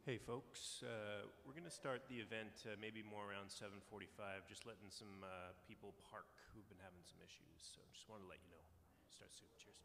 Hey folks, we're going to start the event maybe more around 7:45, just letting some people park who've been having some issues. So just wanted to let you know. Start soon. Cheers.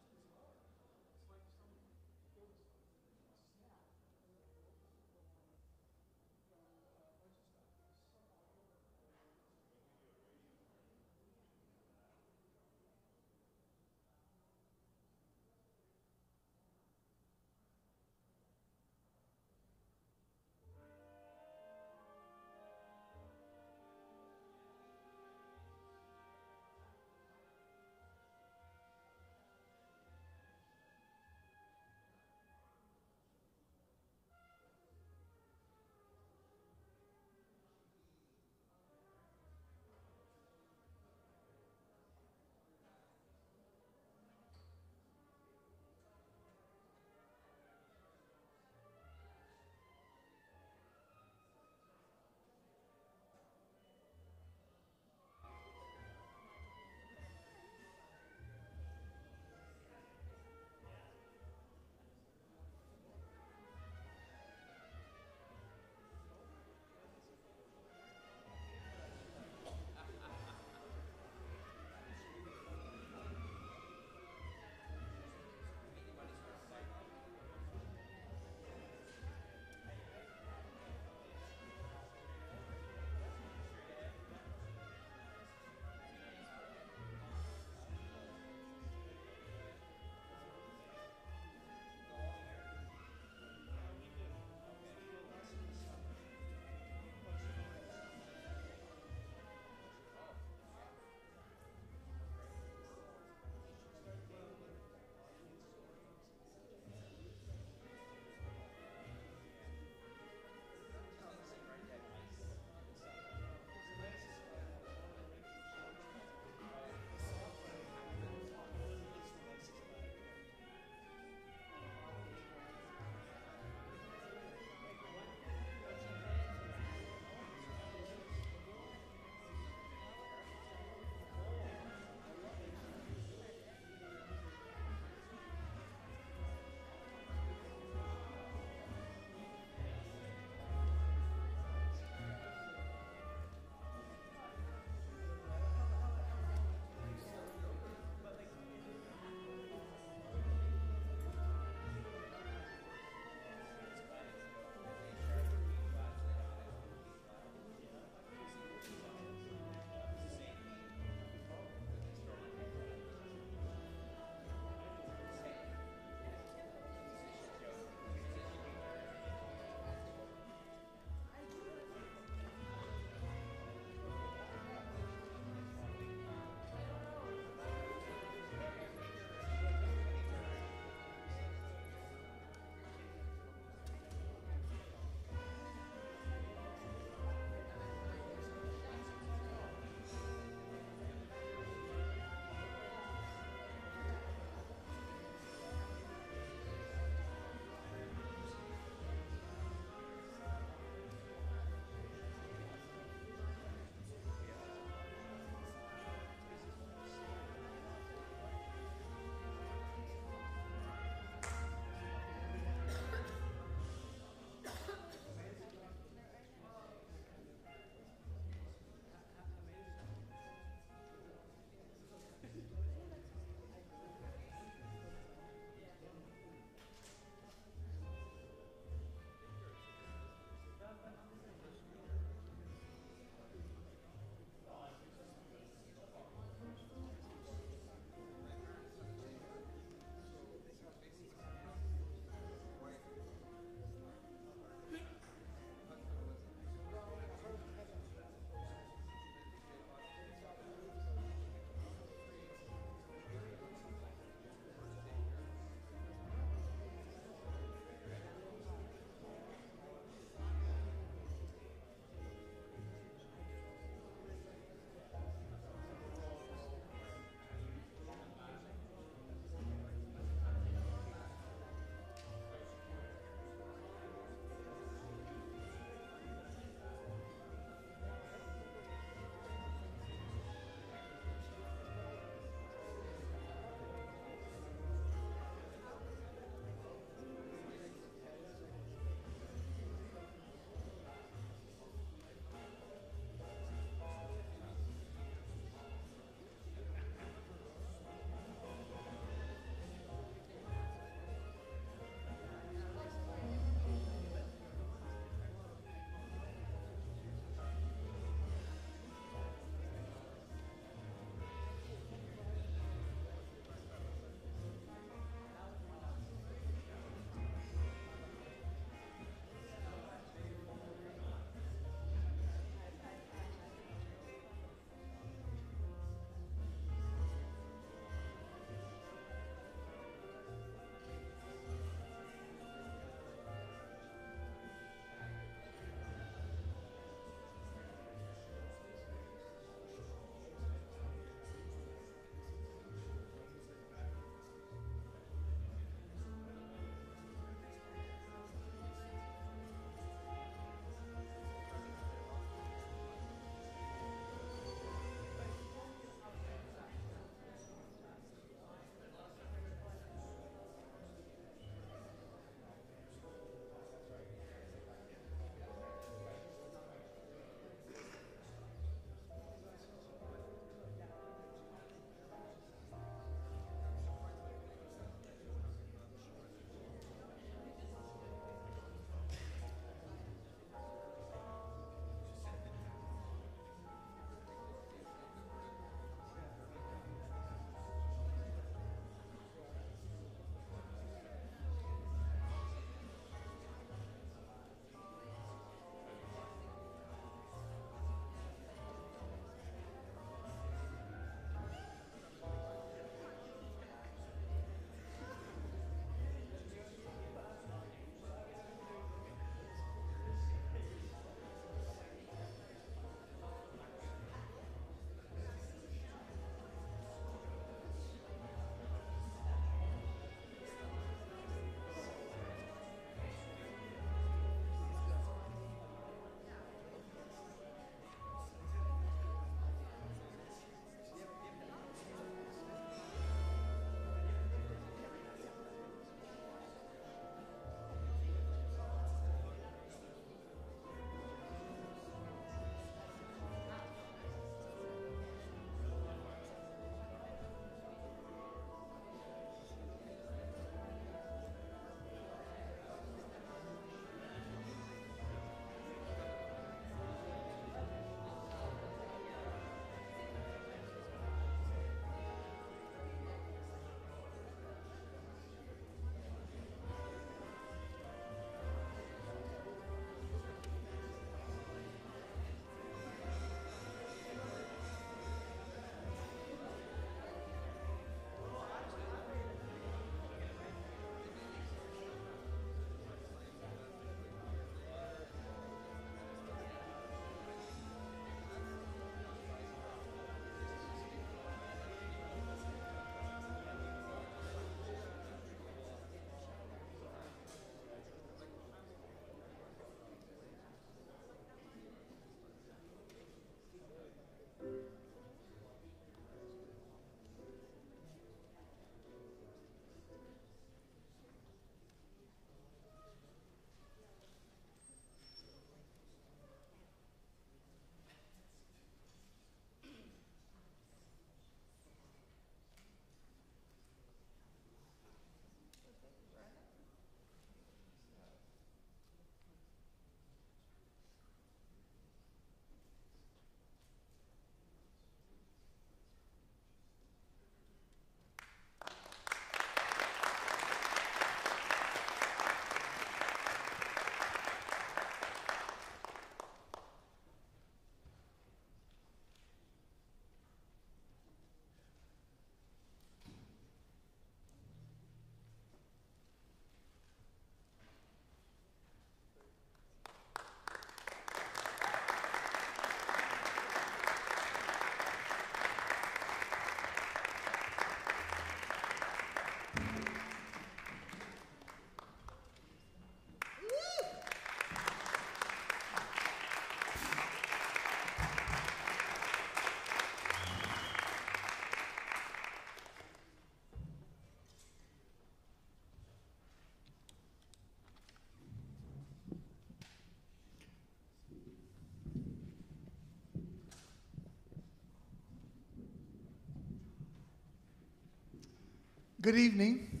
Good evening.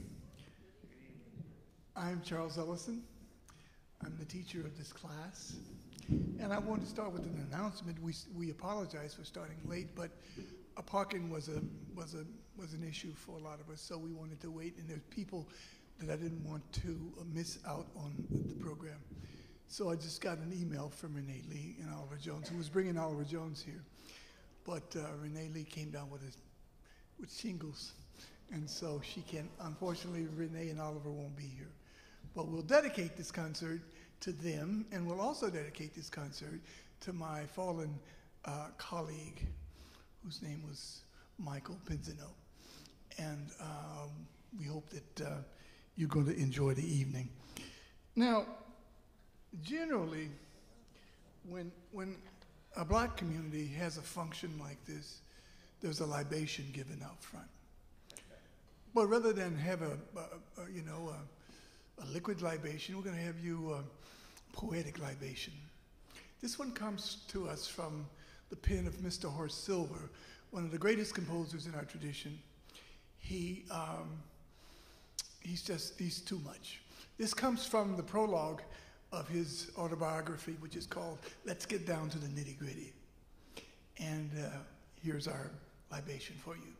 I'm Charles Ellison. I'm the teacher of this class. And I want to start with an announcement. We apologize for starting late, but parking was an issue for a lot of us, so we wanted to wait, and there's people that I didn't want to miss out on the program. So I just got an email from Renee Lee and Oliver Jones, who was bringing Oliver Jones here. But Renee Lee came down with shingles, and so she can't, unfortunately, Renee and Oliver won't be here. But we'll dedicate this concert to them, and we'll also dedicate this concert to my fallen colleague, whose name was Michael Penzino. And we hope that you're going to enjoy the evening. Now, generally, when a black community has a function like this, there's a libation given out front. But rather than have a liquid libation, we're going to have you a poetic libation. This one comes to us from the pen of Mr. Horace Silver, one of the greatest composers in our tradition. He's too much. This comes from the prologue of his autobiography, which is called Let's Get Down to the Nitty Gritty. And here's our libation for you.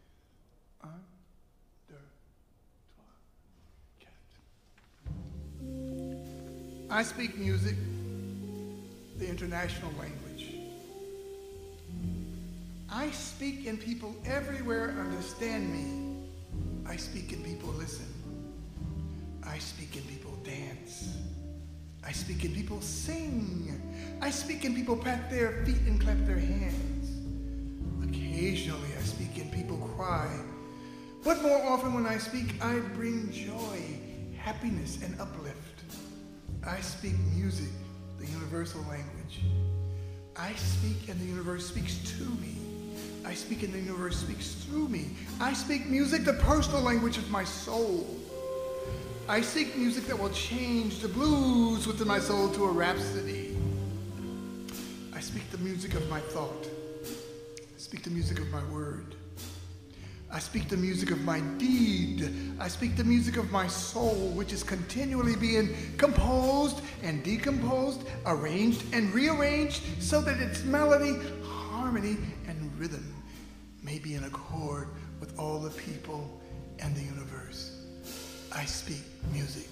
I speak music, the international language. I speak and people everywhere understand me. I speak and people listen. I speak and people dance. I speak and people sing. I speak and people pat their feet and clap their hands. Occasionally I speak and people cry. But more often when I speak, I bring joy, happiness, and uplift. I speak music, the universal language. I speak and the universe speaks to me. I speak and the universe speaks through me. I speak music, the personal language of my soul. I seek music that will change the blues within my soul to a rhapsody. I speak the music of my thought. I speak the music of my word. I speak the music of my deed. I speak the music of my soul, which is continually being composed and decomposed, arranged and rearranged so that its melody, harmony, and rhythm may be in accord with all the people and the universe. I speak music.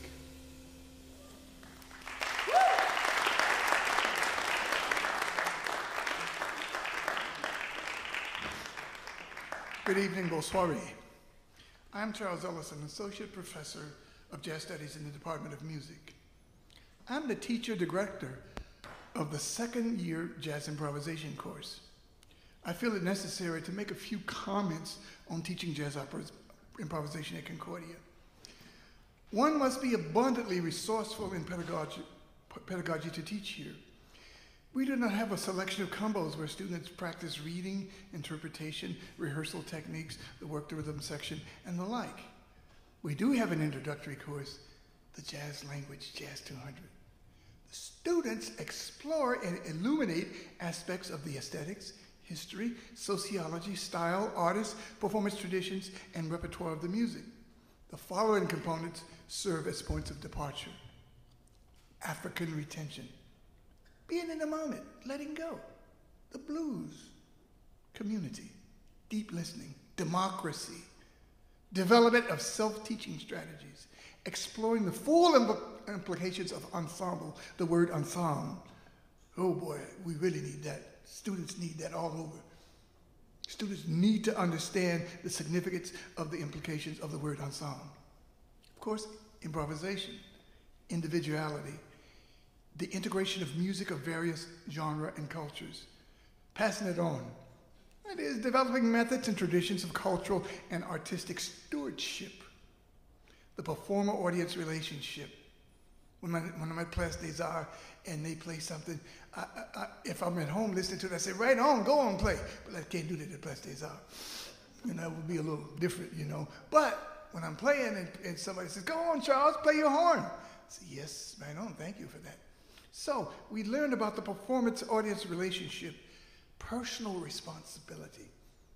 Good evening, bonsoir. I'm Charles Ellison, Associate Professor of Jazz Studies in the Department of Music. I'm the teacher director of the second year Jazz Improvisation course. I feel it necessary to make a few comments on teaching jazz improvisation at Concordia. One must be abundantly resourceful in pedagogy to teach here. We do not have a selection of combos where students practice reading, interpretation, rehearsal techniques, the work the rhythm section, and the like. We do have an introductory course, the Jazz Language Jazz 200. The students explore and illuminate aspects of the aesthetics, history, sociology, style, artists, performance traditions, and repertoire of the music. The following components serve as points of departure. African retention. Being in the moment, letting go. The blues. Community. Deep listening. Democracy. Development of self-teaching strategies. Exploring the full implications of ensemble, the word ensemble. Oh boy, we really need that. Students need that all over. Students need to understand the significance of the implications of the word ensemble. Of course, improvisation, individuality, the integration of music of various genres and cultures, passing it on. It is developing methods and traditions of cultural and artistic stewardship, the performer-audience relationship. When I'm at Place des Arts and they play something, if I'm at home listening to it, I say, right on, go on, play. But I can't do that at Place des Arts. You know, it would be a little different, you know. But when I'm playing and somebody says, go on, Charles, play your horn. I say, yes, right on, thank you for that. So we learned about the performance-audience relationship, personal responsibility,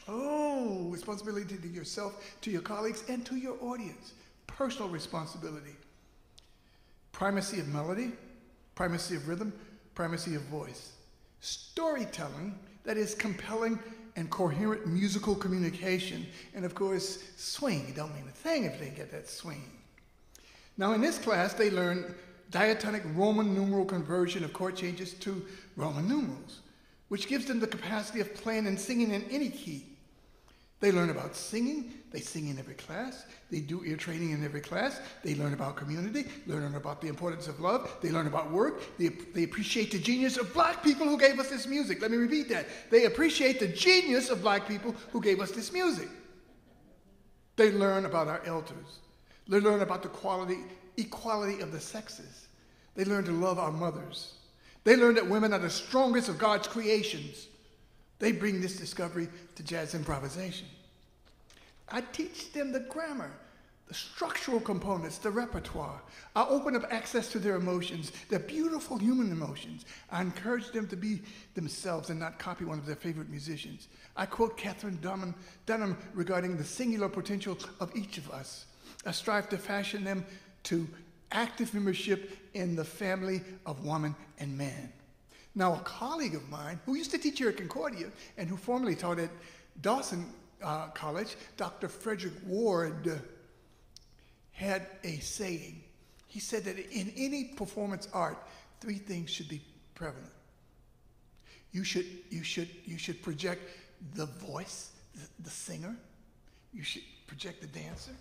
responsibility to yourself, to your colleagues, and to your audience. Personal responsibility. Primacy of melody, primacy of rhythm, primacy of voice. Storytelling that is compelling and coherent musical communication. And of course, swing. It don't mean a thing if they get that swing. Now in this class, they learn diatonic Roman numeral conversion of chord changes to Roman numerals, which gives them the capacity of playing and singing in any key. They learn about singing. They sing in every class. They do ear training in every class. They learn about community. They learn about the importance of love. They learn about work. They appreciate the genius of black people who gave us this music. Let me repeat that. They appreciate the genius of black people who gave us this music. They learn about our elders. They learn about the equality of the sexes. They learn to love our mothers. They learn that women are the strongest of God's creations. They bring this discovery to jazz improvisation. I teach them the grammar, the structural components, the repertoire. I open up access to their emotions, their beautiful human emotions. I encourage them to be themselves and not copy one of their favorite musicians. I quote Catherine Dunham regarding the singular potential of each of us. I strive to fashion them to active membership in the family of woman and man. Now, a colleague of mine who used to teach here at Concordia and who formerly taught at Dawson College, Dr. Frederick Ward, had a saying. He said that in any performance art, three things should be prevalent. You should project the voice, the singer. You should project the dancer.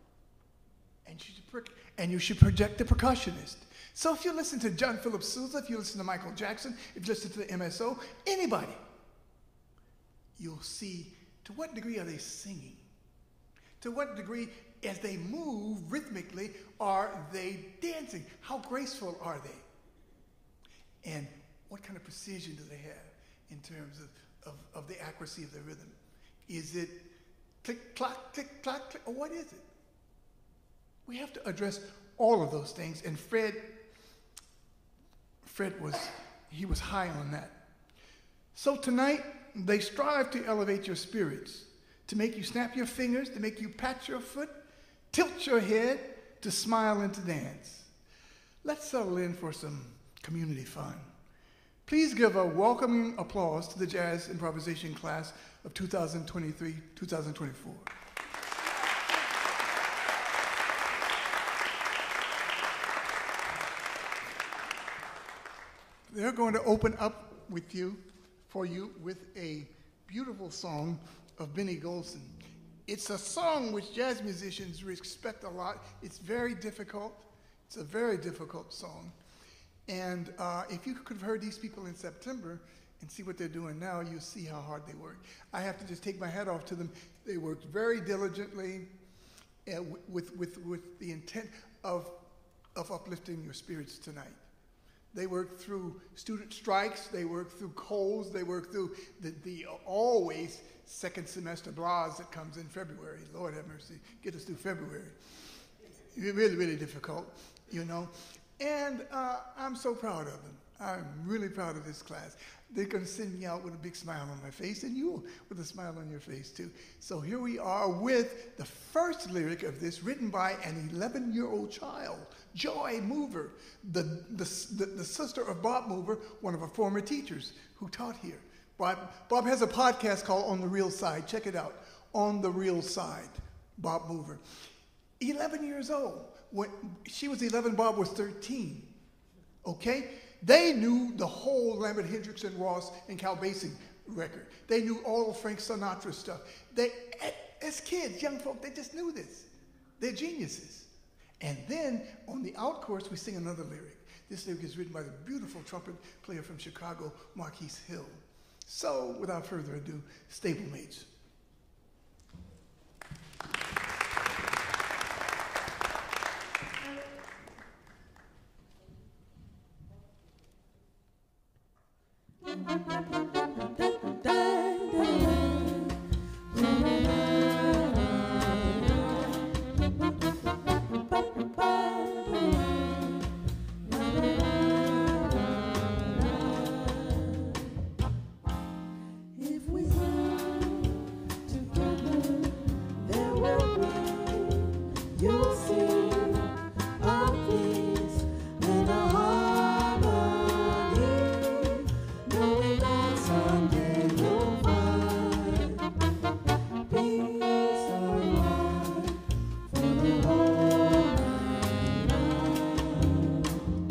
And you should project the percussionist. So if you listen to John Philip Sousa, if you listen to Michael Jackson, if you listen to the MSO, anybody, you'll see to what degree are they singing? To what degree, as they move rhythmically, are they dancing? How graceful are they? And what kind of precision do they have in terms of the accuracy of the rhythm? Is it click, clock, click, clock, click, or what is it? We have to address all of those things, and Fred was high on that. So tonight, they strive to elevate your spirits, to make you snap your fingers, to make you pat your foot, tilt your head, to smile and to dance. Let's settle in for some community fun. Please give a welcoming applause to the Jazz Improvisation class of 2023-2024. They're going to open up for you with a beautiful song of Benny Golson. It's a song which jazz musicians respect a lot. It's very difficult. It's a very difficult song. And if you could have heard these people in September and see what they're doing now, you'll see how hard they work. I have to just take my hat off to them. They worked very diligently with the intent of uplifting your spirits tonight. They worked through student strikes, they worked through colds, they worked through the always second semester blahs that comes in February. Lord have mercy, get us through February. Really, really difficult, you know. And I'm so proud of them. I'm really proud of this class. They're going to send me out with a big smile on my face, and you with a smile on your face too. So here we are with the first lyric of this, written by an 11-year-old child, Joy Mover, the sister of Bob Mover, one of our former teachers who taught here. Bob has a podcast called On the Real Side. Check it out, On the Real Side, Bob Mover. 11 years old. When she was 11, Bob was 13. Okay? They knew the whole Lambert Hendricks and Ross and Cal Basie record. They knew all of Frank Sinatra stuff. As kids, young folk, they just knew this. They're geniuses. And then on the out course, we sing another lyric. This lyric is written by the beautiful trumpet player from Chicago, Marquise Hill. So, without further ado, stablemates. you'll see a peace and a harmony, knowing that someday you'll find peace of mind for the whole mankind.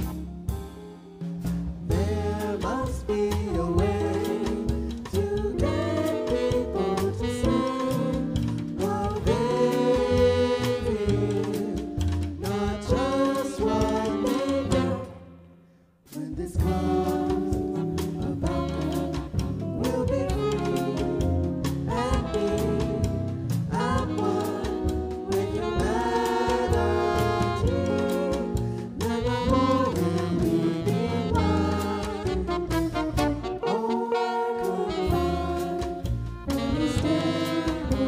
There must be a way to get people to say what they feel, not just what they know. When this comes about, we'll be free and be at one with humanity. Never more will we be blind or confined in this stable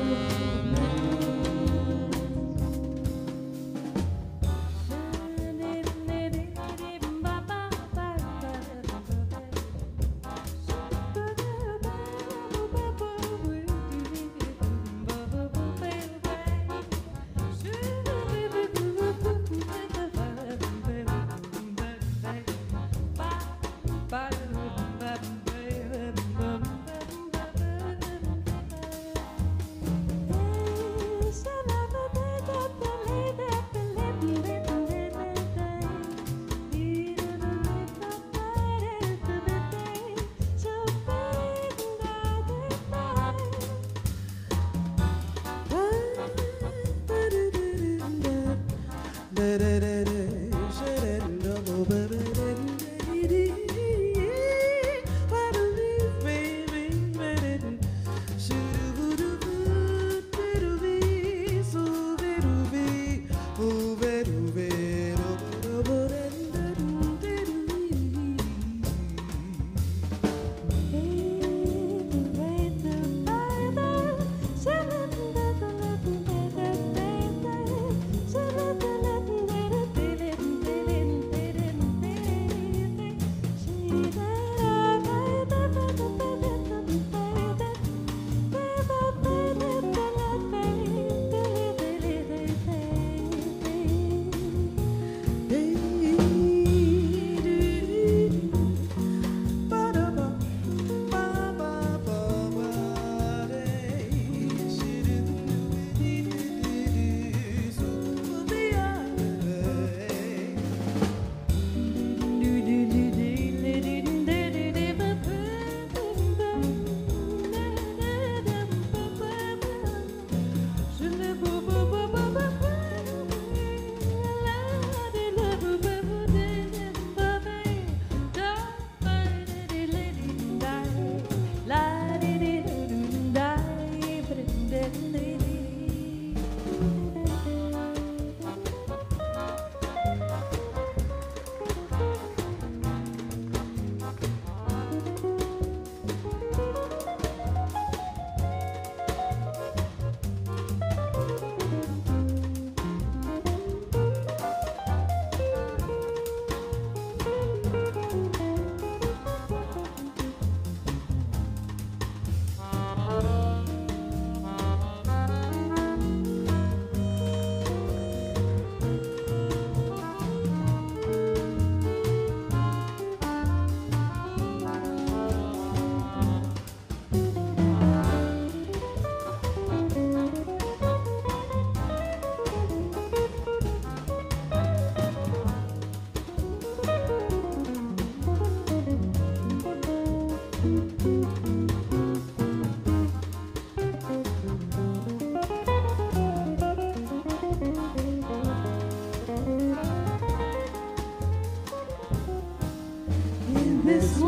this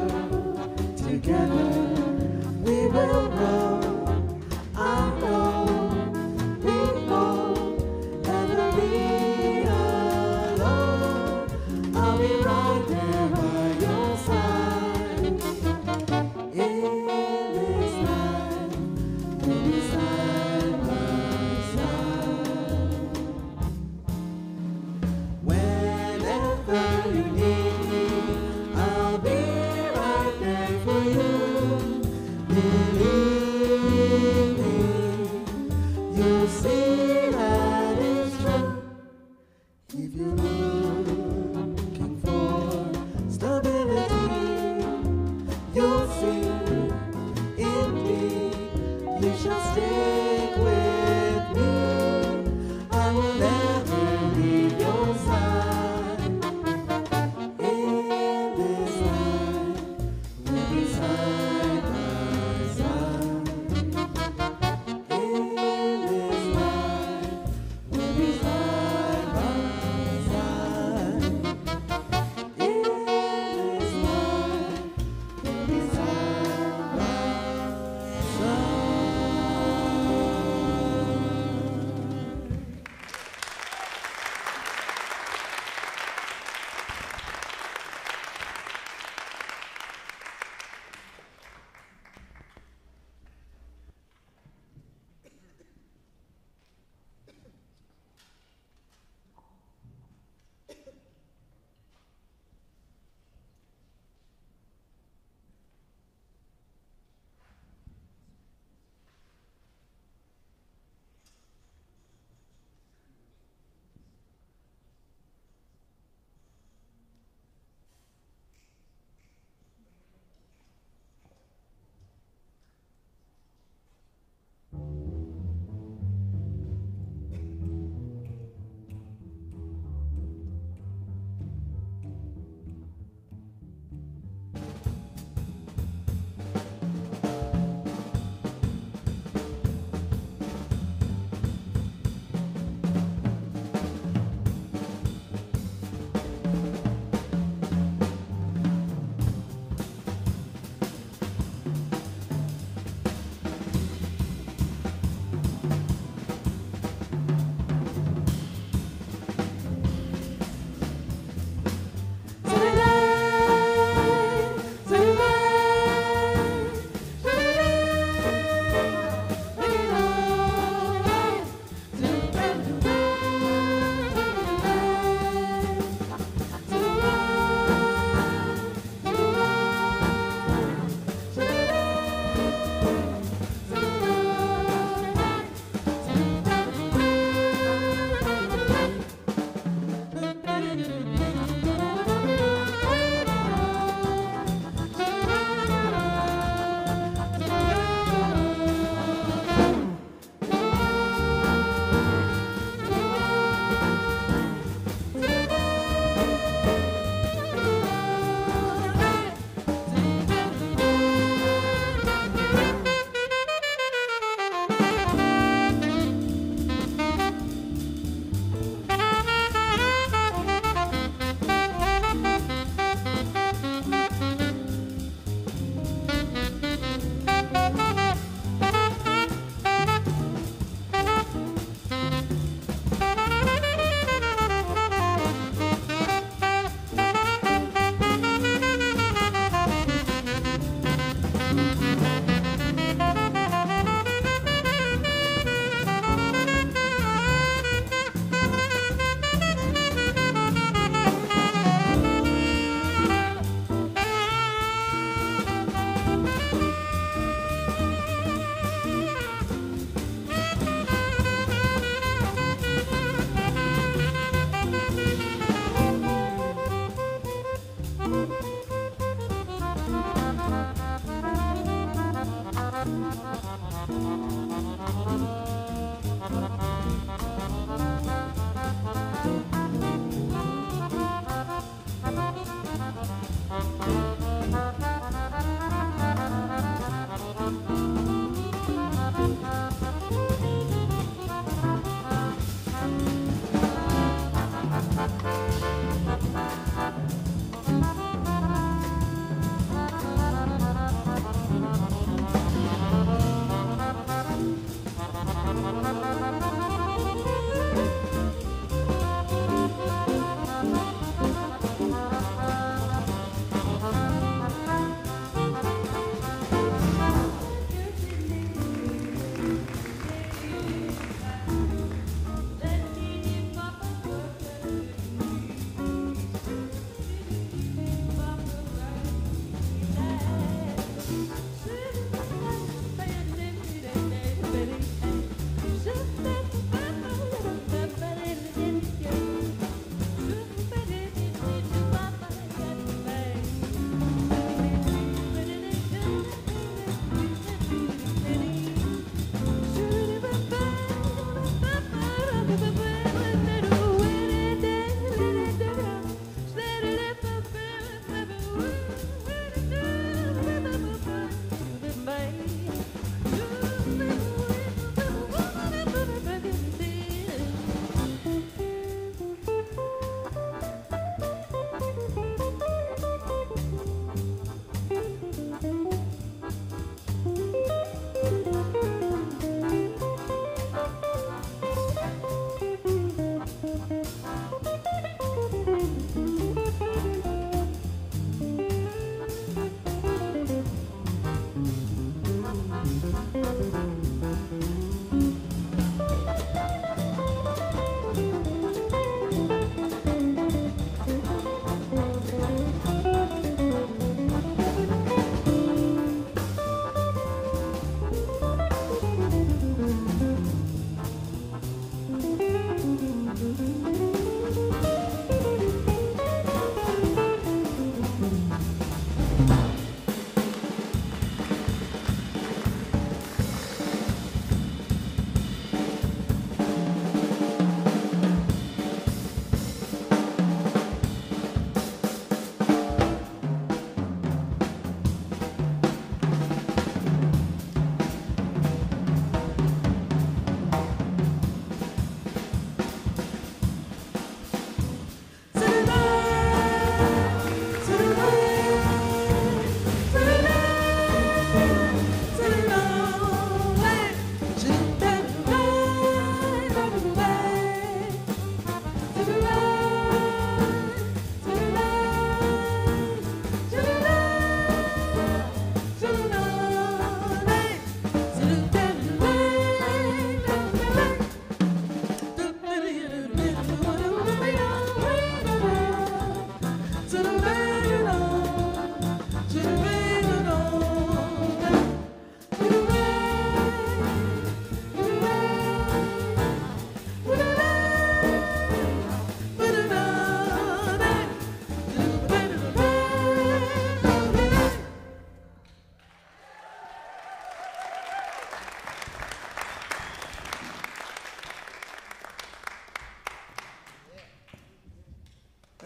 world together we will grow. I know we won't ever be alone. I'll be right there by your side in this life, we'll be side by side. Whenever you need me, I'll be right there for you.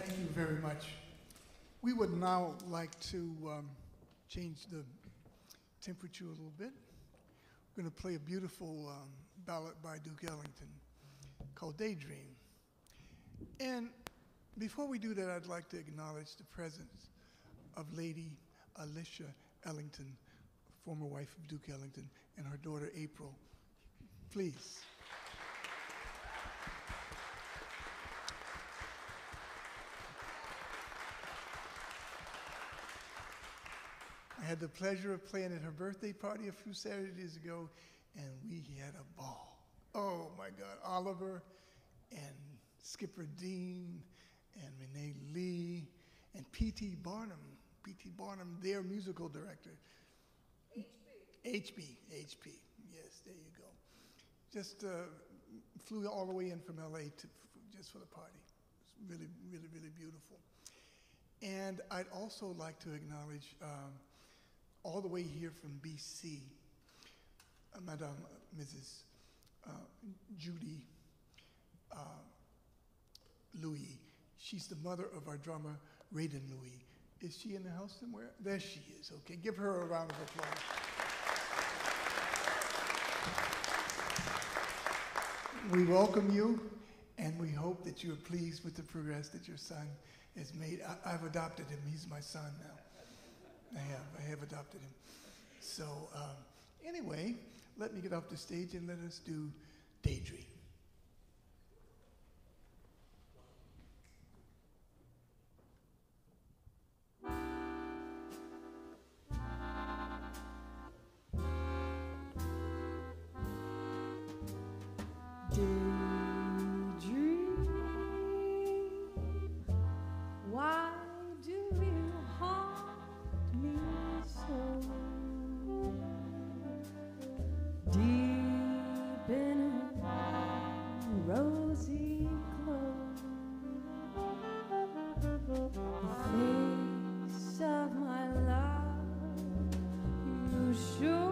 Thank you very much. We would now like to change the temperature a little bit. We're going to play a beautiful ballad by Duke Ellington called Daydream. And before we do that, I'd like to acknowledge the presence of Lady Alicia Ellington, former wife of Duke Ellington, and her daughter April. Please. I had the pleasure of playing at her birthday party a few Saturdays ago, and we had a ball. Oh my God, Oliver and Skipper Dean and Renee Lee and P.T. Barnum, their musical director. HB, yes, there you go. Just flew all the way in from LA just for the party. It's really, really, really beautiful. And I'd also like to acknowledge all the way here from BC, Madame Mrs. Judy Louis. She's the mother of our drummer, Raiden Louis. Is she in the house somewhere? There she is. Okay, give her a round of applause. We welcome you, and we hope that you are pleased with the progress that your son has made. I've adopted him. He's my son now. I have adopted him. So anyway, let me get off the stage and let us do Daydream. Daydream, why do you haunt me so? Deep in a rosy glow, the face of my love you show.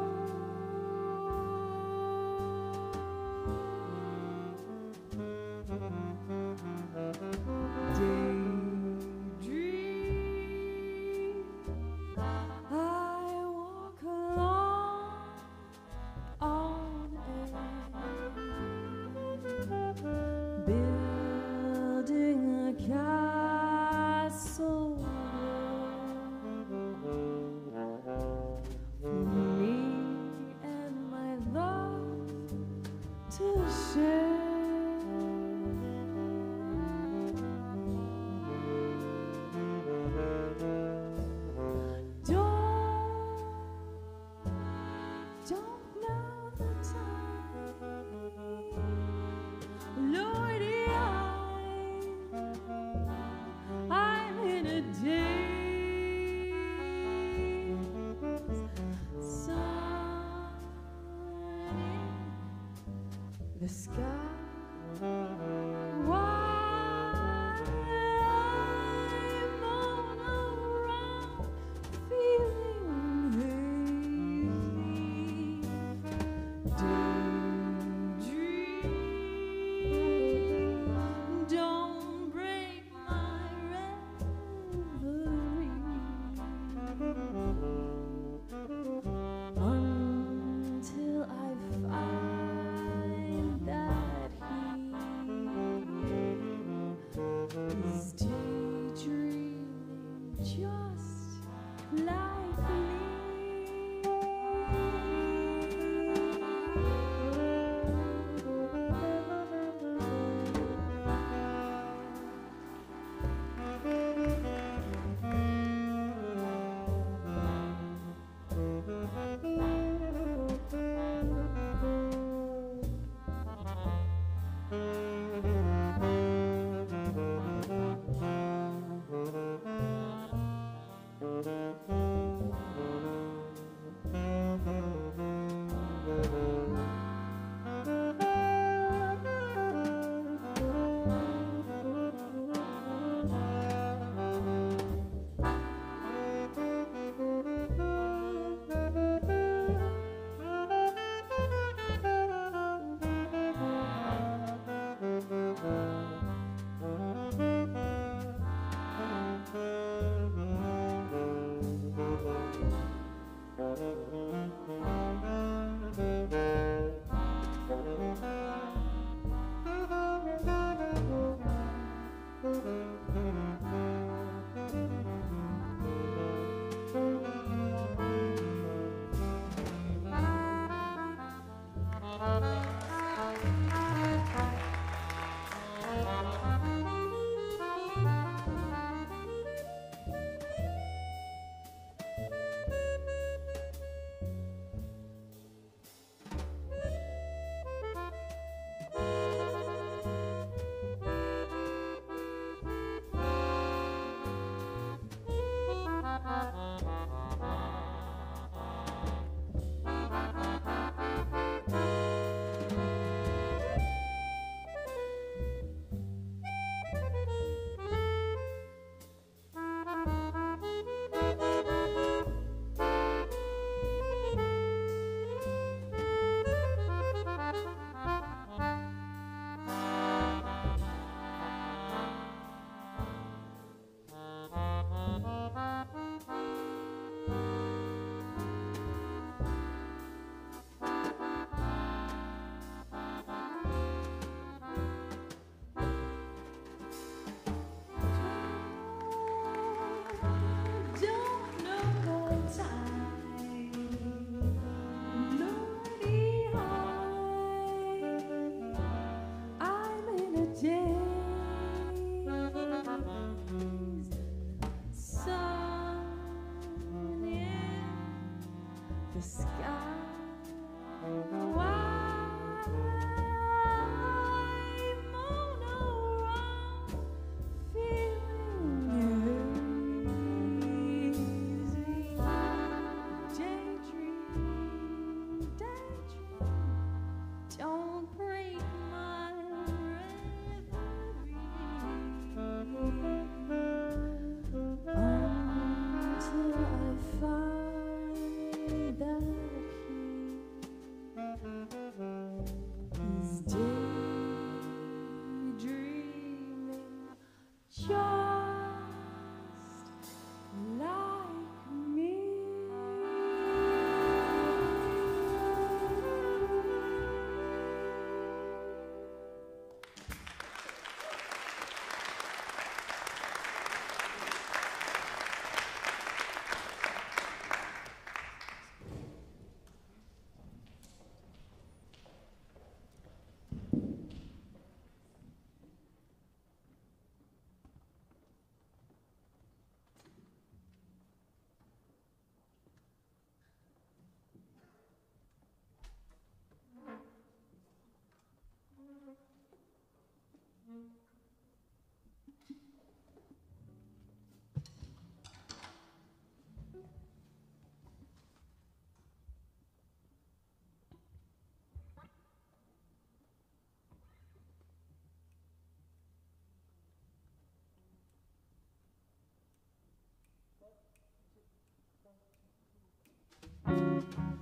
Daydream, I walk along on air, build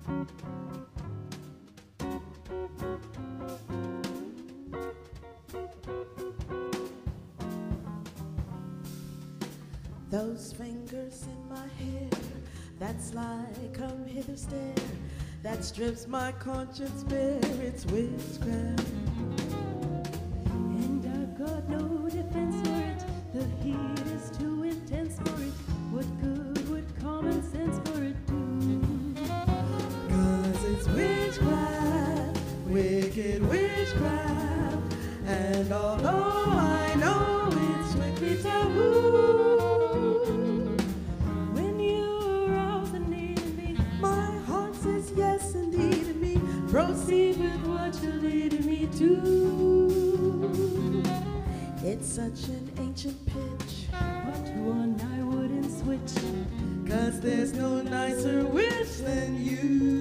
Those fingers in my hair, that's like come hither stare, that strips my conscience bare, it's witchcraft. And I've got no defense for it. The heat is too intense for it. What good would common sense for it do? 'Cause it's witchcraft, wicked witchcraft, and although I know it's strictly taboo, When you arouse the need in me, my heart says yes indeed in me. proceed with what you're leading me to. It's such an ancient pitch, But one I wouldn't switch. 'cause there's no nicer witch than you.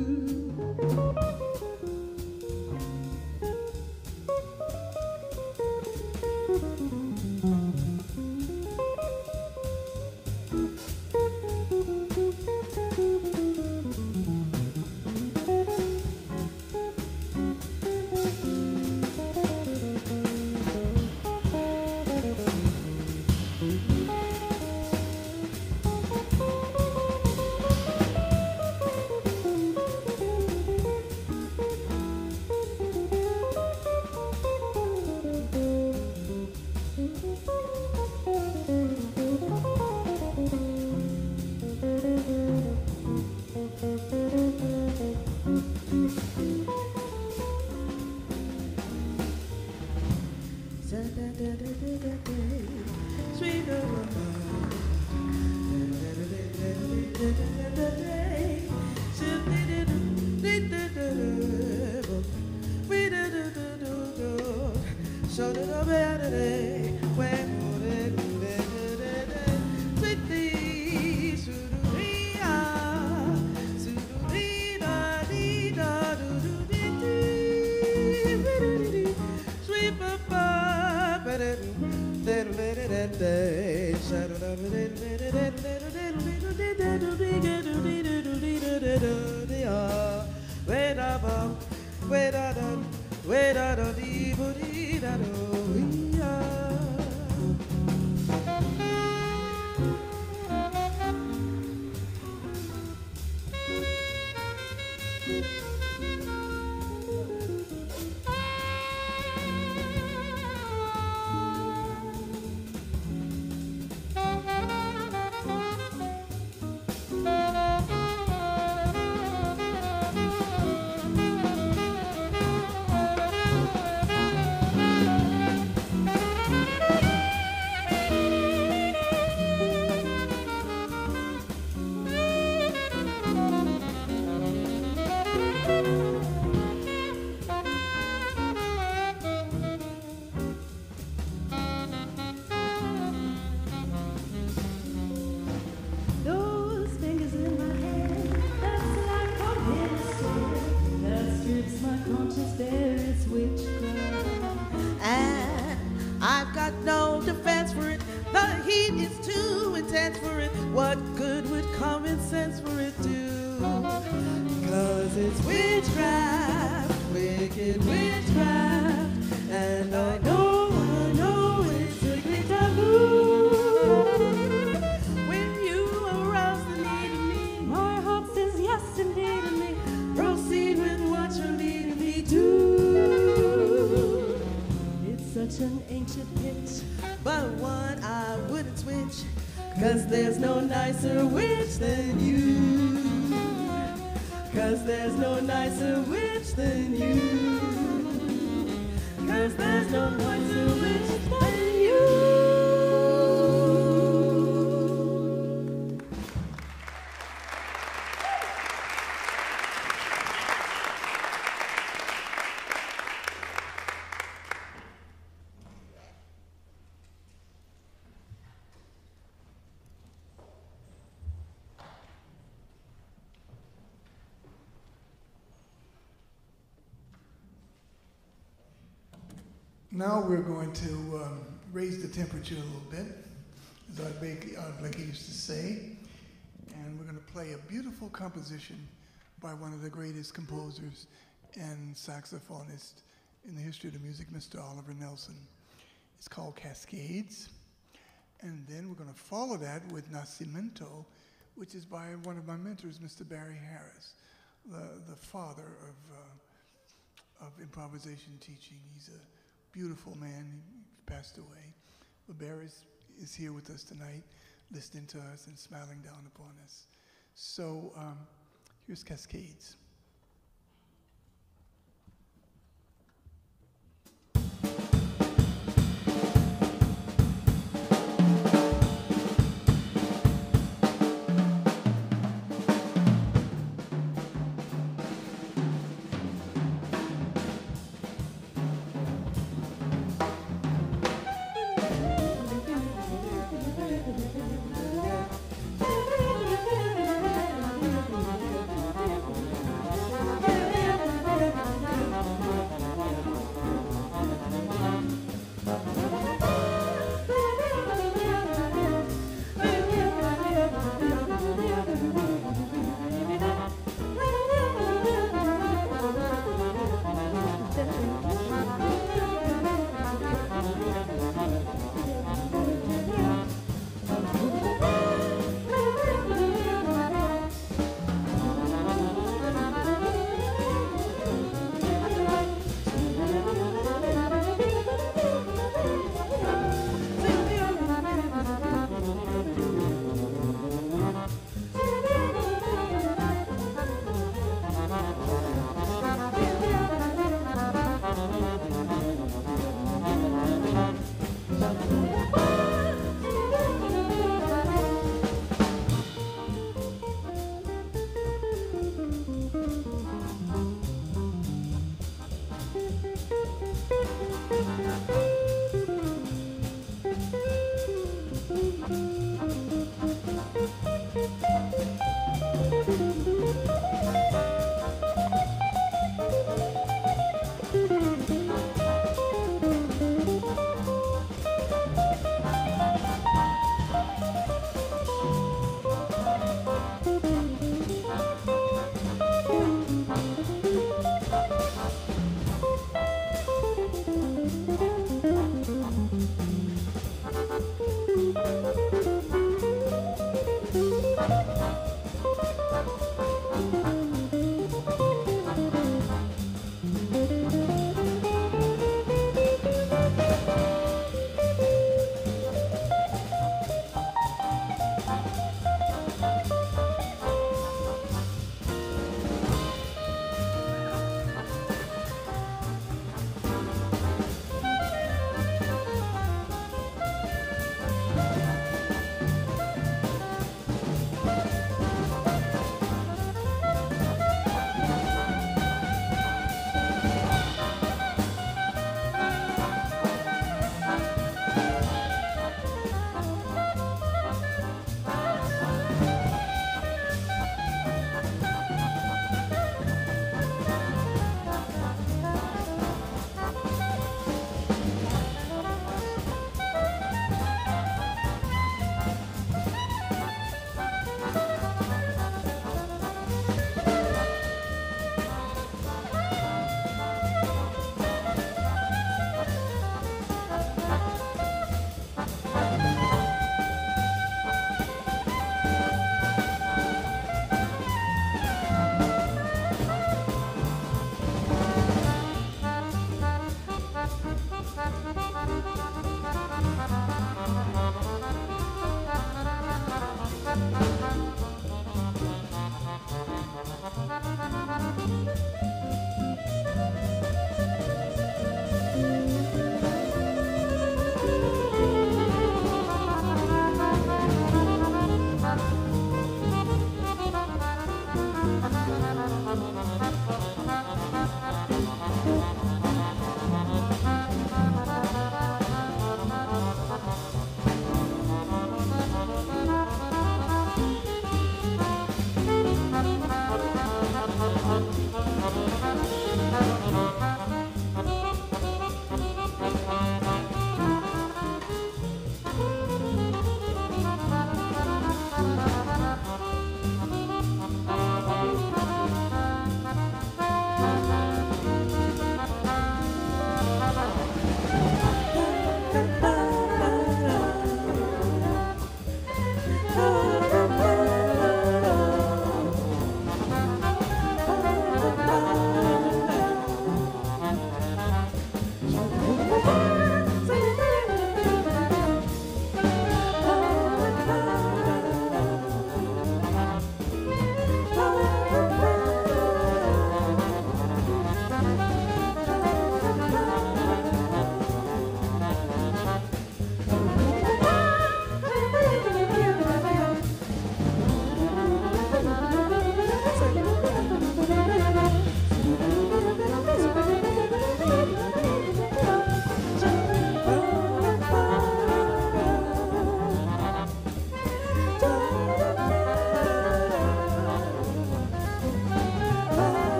Those fingers in my hand, that's like a medicine that strips my conscience bare, it's witchcraft. And I've got no defense for it. The heat is too intense for it. What good would common sense for it do? 'Cause it's witchcraft, wicked witchcraft, and I know it's strictly taboo. When you arouse the need in me, My heart says yes indeed in me. proceed with what you're leading me to. It's such an ancient pitch. But one I wouldn't switch, 'cause there's no nicer witch than you. 'Cause there's no nicer witch than you. 'Cause there's no nicer witch than you. Now we're going to raise the temperature a little bit, as Art Blakey used to say, and we're going to play a beautiful composition by one of the greatest composers and saxophonists in the history of the music, Mr. Oliver Nelson. It's called Cascades. And then we're going to follow that with Nacimiento, which is by one of my mentors, Mr. Barry Harris, the father of improvisation teaching. He's a beautiful man. He passed away. But Barry is here with us tonight, listening to us and smiling down upon us. So here's Cascades.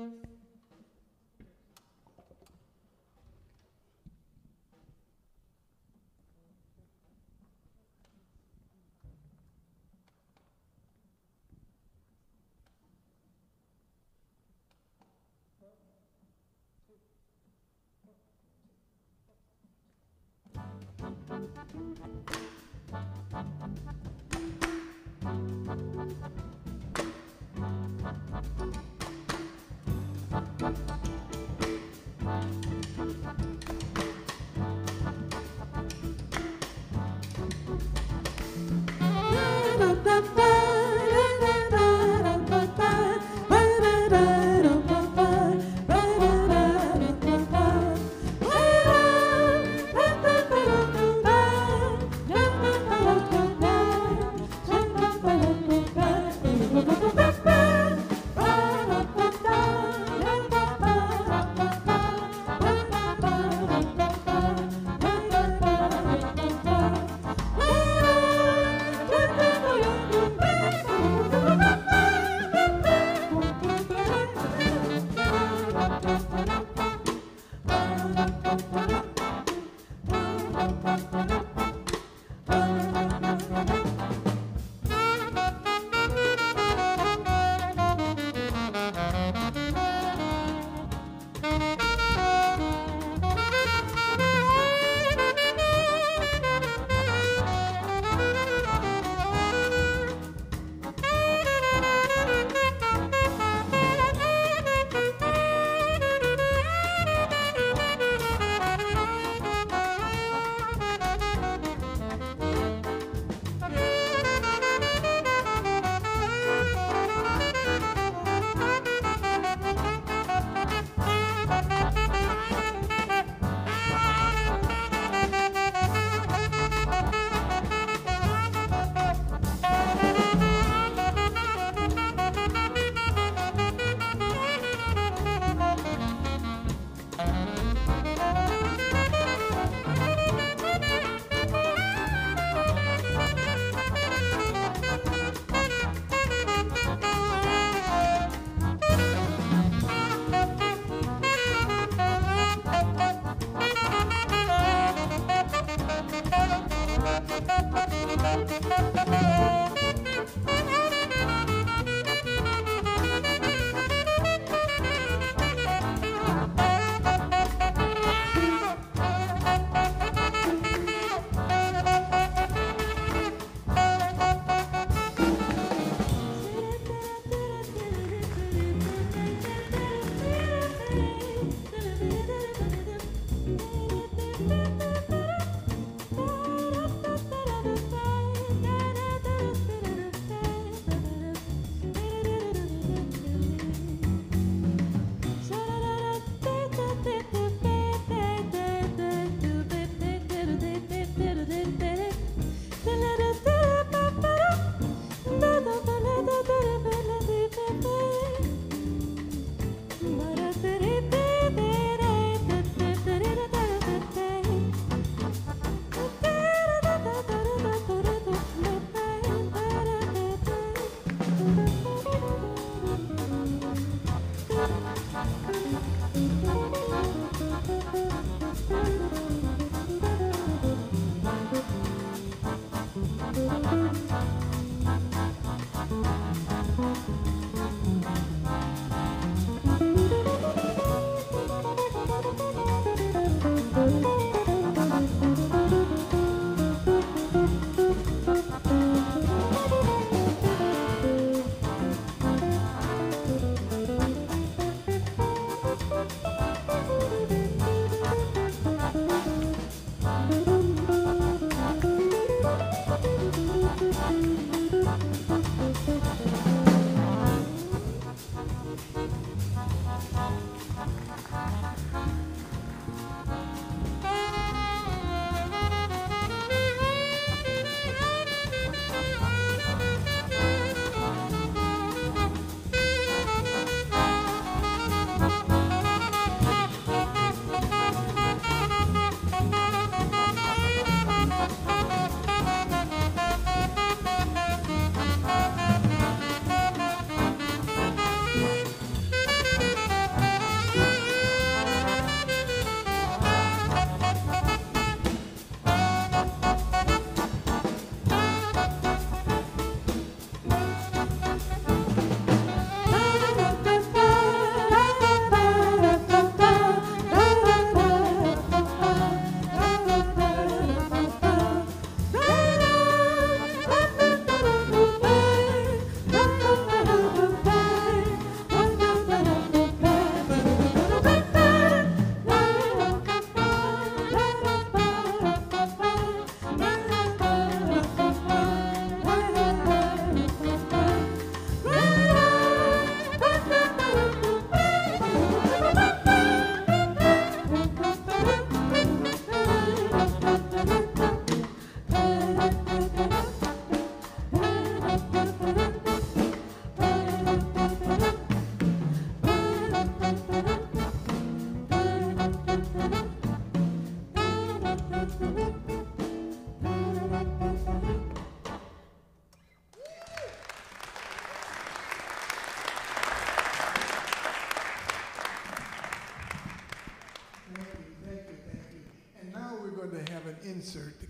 Ba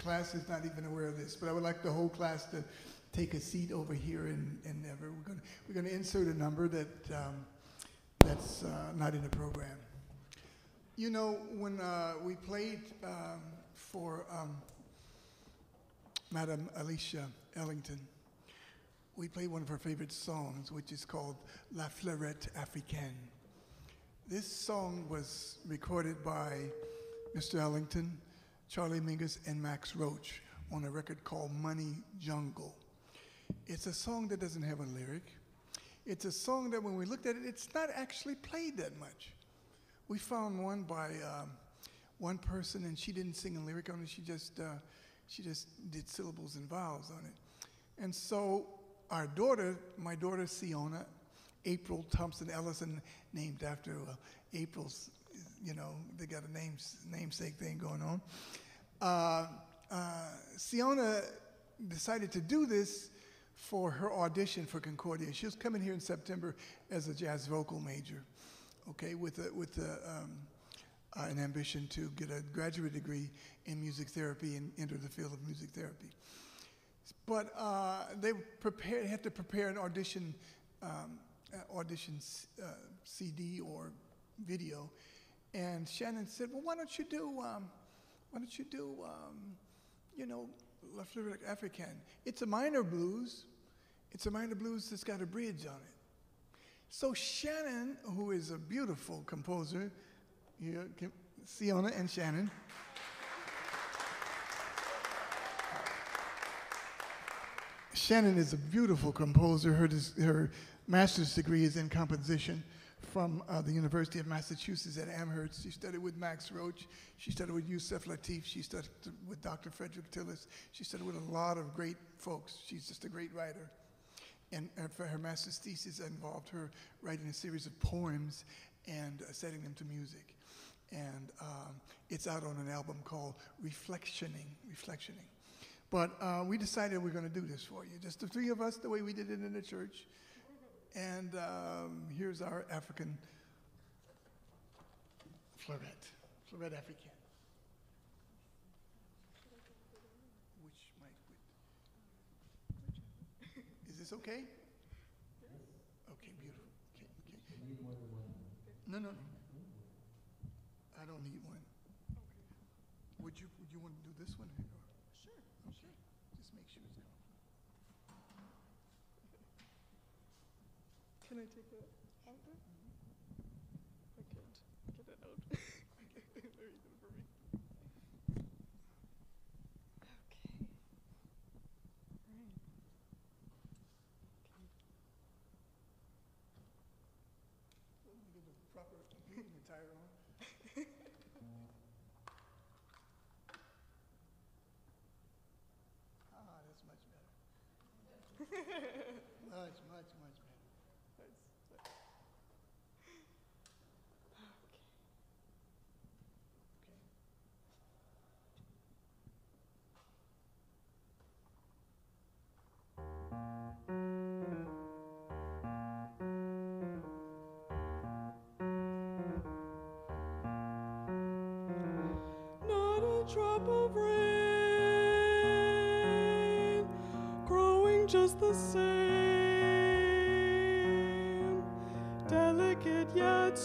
class is not even aware of this, but I would like the whole class to take a seat over here and we're gonna insert a number that's not in the program. You know, when we played for Madame Alicia Ellington, we played one of her favorite songs, which is called La Fleurette Africaine. This song was recorded by Mr. Ellington, Charlie Mingus, and Max Roach on a record called Money Jungle. It's a song that doesn't have a lyric. It's a song that when we looked at it, it's not actually played that much. We found one by one person, and she didn't sing a lyric on it. She just did syllables and vowels on it. And so our daughter, my daughter Siona, April Thompson Ellison, named after April's, you know, they got a namesake thing going on. Siona decided to do this for her audition for Concordia. She was coming here in September as a jazz vocal major, okay, with an ambition to get a graduate degree in music therapy and enter the field of music therapy. But they had to prepare an audition CD or video, and Shannon said, "Well, why don't you do, you know, La Fleurette Africaine? It's a minor blues. It's a minor blues that's got a bridge on it." So Shannon, who is a beautiful composer, here, Siona and Shannon. Shannon is a beautiful composer. Her master's degree is in composition from the University of Massachusetts at Amherst. She studied with Max Roach. She studied with Yusef Lateef. She studied with Dr. Frederick Tillis. She studied with a lot of great folks. She's just a great writer. And for her master's thesis involved her writing a series of poems and setting them to music. And it's out on an album called Reflectioning. But we decided we're going to do this for you, just the three of us, the way we did it in the church. And here's our African Fleurette Africaine. Which mic? Is this okay? Okay, beautiful. Okay. No. I don't need one. Would you want to do this one? Sure. Okay. Just make sure it's going. Can I take it out there? I can't get it out. Very easy for me. Okay. Right. Let me get the proper attire on. That's much better. Much better. Not a drop of rain, growing just the same, delicate yet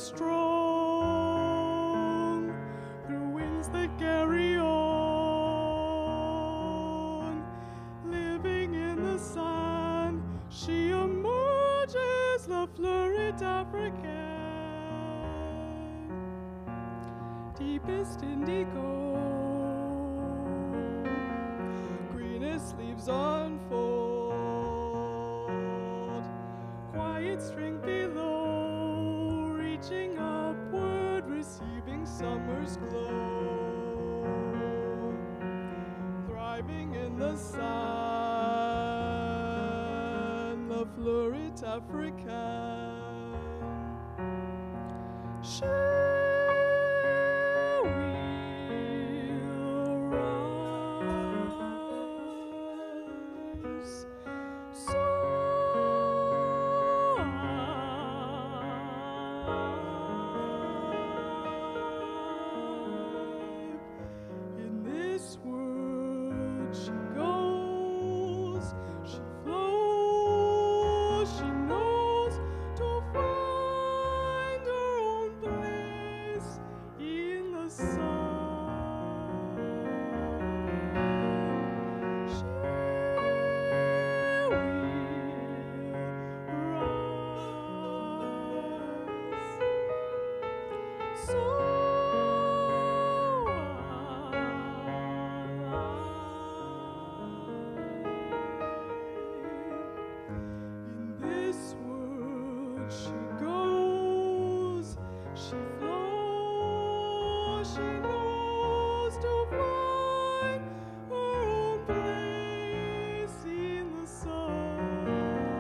strong, through winds that carry on, living in the sun, she emerges, La Fleurette Africaine. Deepest indigo, greenest leaves unfold, quiet strength below, reaching upward, receiving summer's glow, thriving in the sun, La Fleurette Africaine. In this world, In this world she goes, she flows, she knows to find her own place in the sun.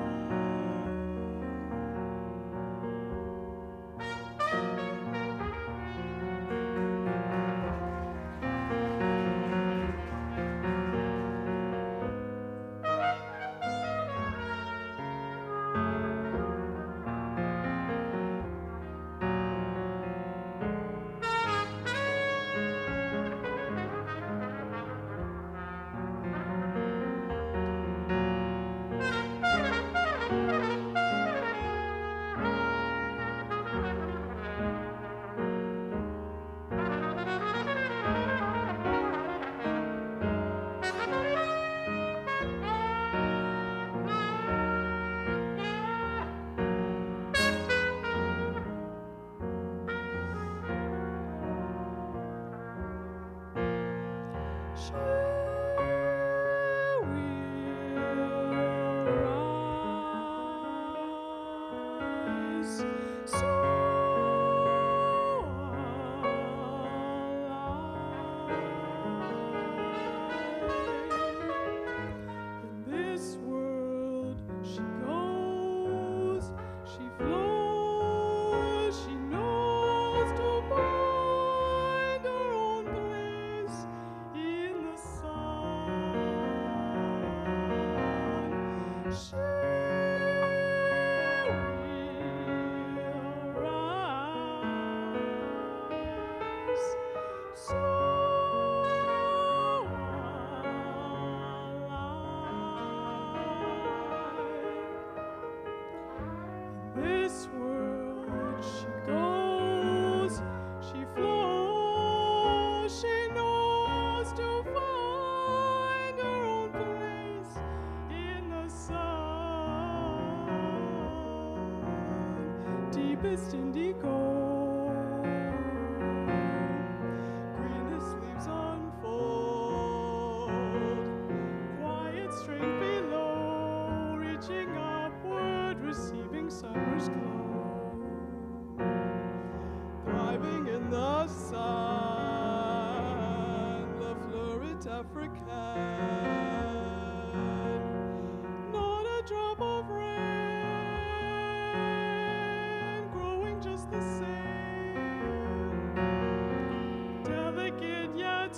She will rise, so in this world she goes, she flows, she knows to find her own place in the sun. She will rise, so in this world she goes, she flows, she knows to find her own place in the sun. Deepest indigo, greenest leaves unfold, quiet strength below, reaching upward, receiving summer's glow, thriving in the sun, La Fleurit African, not a drop of rain, growing just the same, delicate yet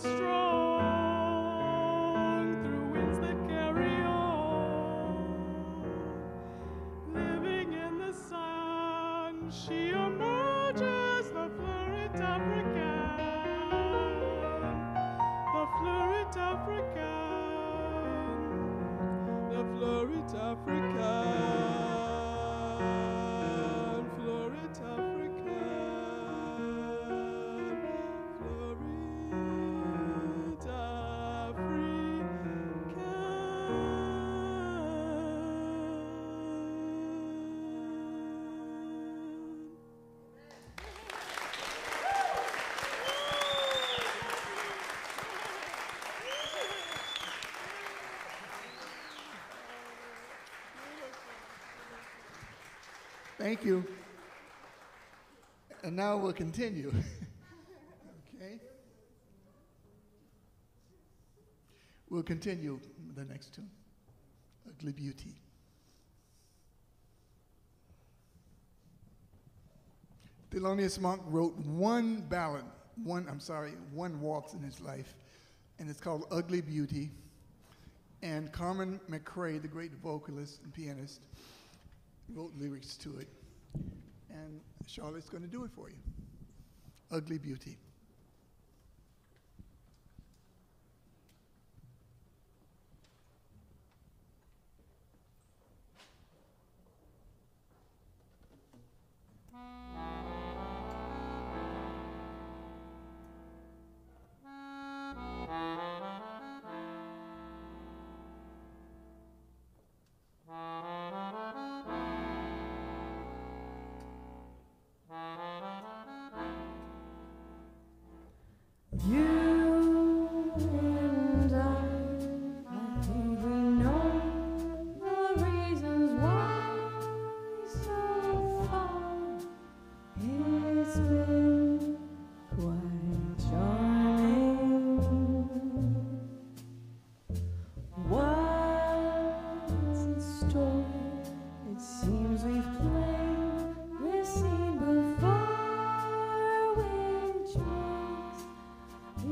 strong, through winds that carry on, living in the sun, she emerges, the Fleurit African, the Fleurit African, the Fleurit African, Fleurit African, Fleurit African. Thank you. And now we'll continue. Okay? We'll continue with the next tune, Ugly Beauty. Thelonious Monk wrote one ballad, one waltz in his life, and it's called Ugly Beauty. And Carmen McRae, the great vocalist and pianist, wrote lyrics to it. And Charlotte's going to do it for you. Ugly Beauty. You and I think we know the reasons why so far. It's been quite charming. What's in store? It seems we've played this scene before, which makes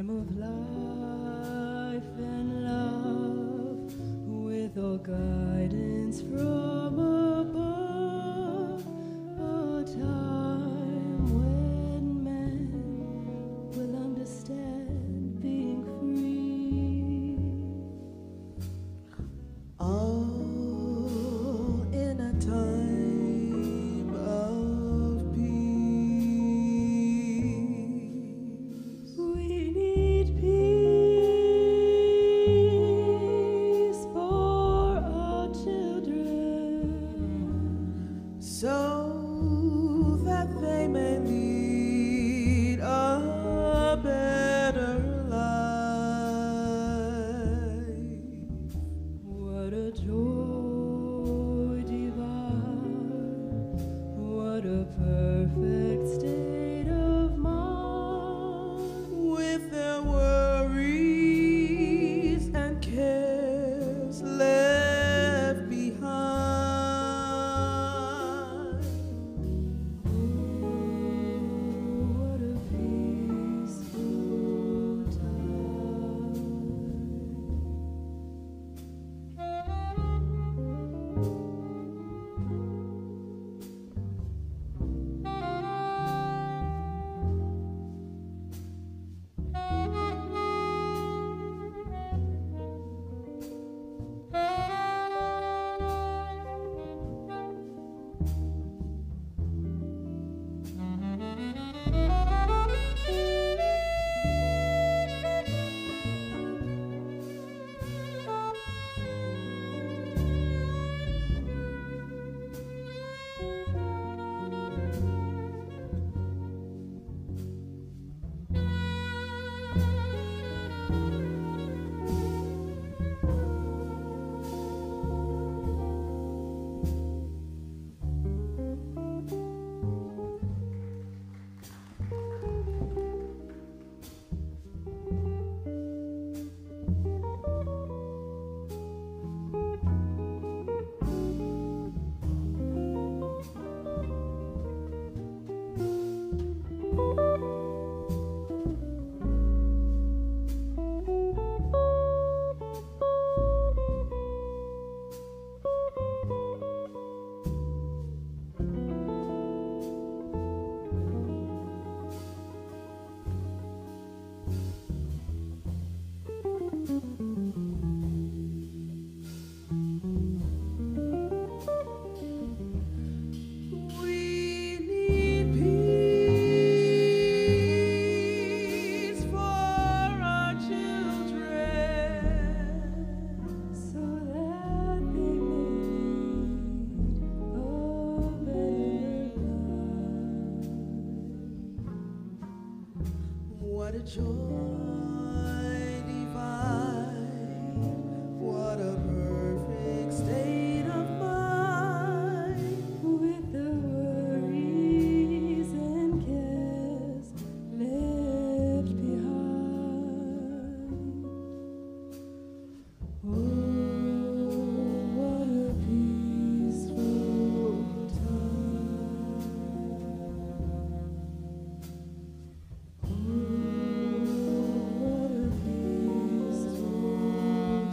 time of life and love, with all guidance from above, a time when men will understand being free. All in a time of peace. We need peace for our children, So that they may lead a better life. what a joy divine, what a perfect state of mind. With their worries and cares left behind. What a peaceful time. We need peace for our children, So that they may lead a better life. What a joy divine, what a perfect state of mind. With the worries and cares left behind. Oh, what a peaceful time. Oh, what a peaceful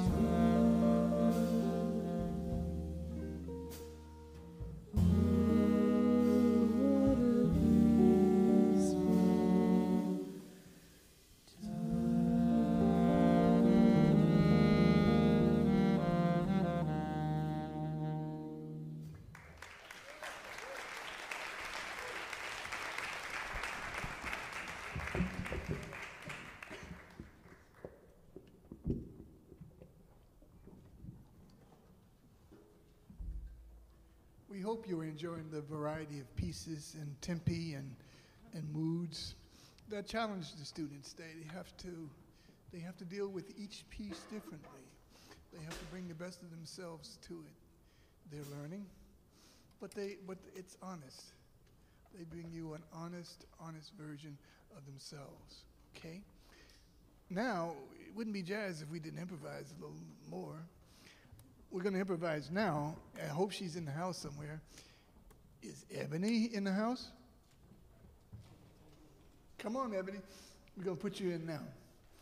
We hope you're enjoying the variety of pieces and tempi and moods that challenge the students. They have to deal with each piece differently. They have to bring the best of themselves to it. They're learning, but it's honest. They bring you an honest version of themselves. Okay. Now it wouldn't be jazz if we didn't improvise a little more. We're going to improvise now. I hope she's in the house somewhere. Is Ebony in the house? Come on, Ebony. We're going to put you in now.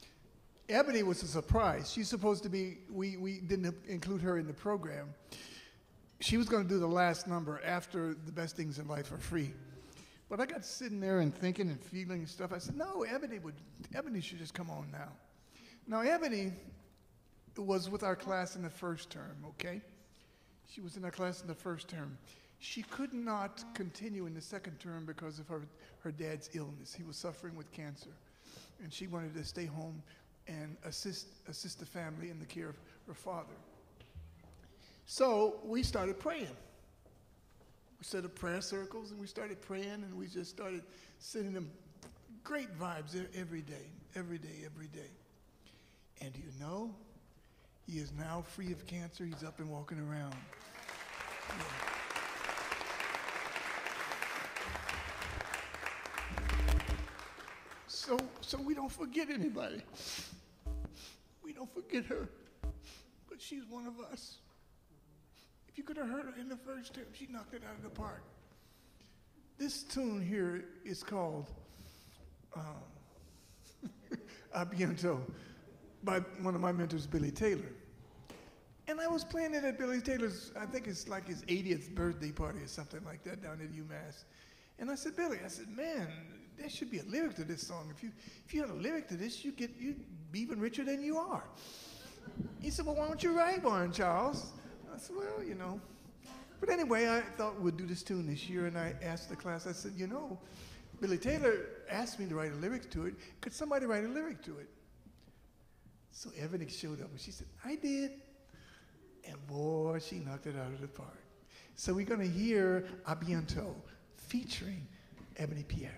Ebony was a surprise. She's supposed to be, we didn't include her in the program. She was going to do the last number after The Best Things in Life Are Free. But I got sitting there and thinking and feeling stuff. I said, no, Ebony should just come on now. Now, Ebony was with our class in the first term, okay? She was in our class in the first term. She could not continue in the second term because of her dad's illness. He was suffering with cancer. And she wanted to stay home and assist the family in the care of her father. So we started praying. We set up prayer circles and we started praying and we just started sending them great vibes every day, every day, every day. And you know, he is now free of cancer. He's up and walking around. Yeah. So we don't forget anybody. We don't forget her. But she's one of us. If you could have heard her in the first term, she knocked it out of the park. This tune here is called Abiento by one of my mentors, Billy Taylor. And I was playing it at Billy Taylor's, I think it's like his 80th birthday party or something like that down at UMass. And I said, Billy, man, there should be a lyric to this song. If you had a lyric to this, you'd be even richer than you are. He said, well, why don't you write one, Charles? I said, well, you know. But anyway, I thought we'd do this tune this year, and I asked the class, I said, you know, Billy Taylor asked me to write a lyric to it. Could somebody write a lyric to it? So Ebony showed up, and she said, I did. And boy, she knocked it out of the park. So we're going to hear Abiento featuring Ebony Pierre.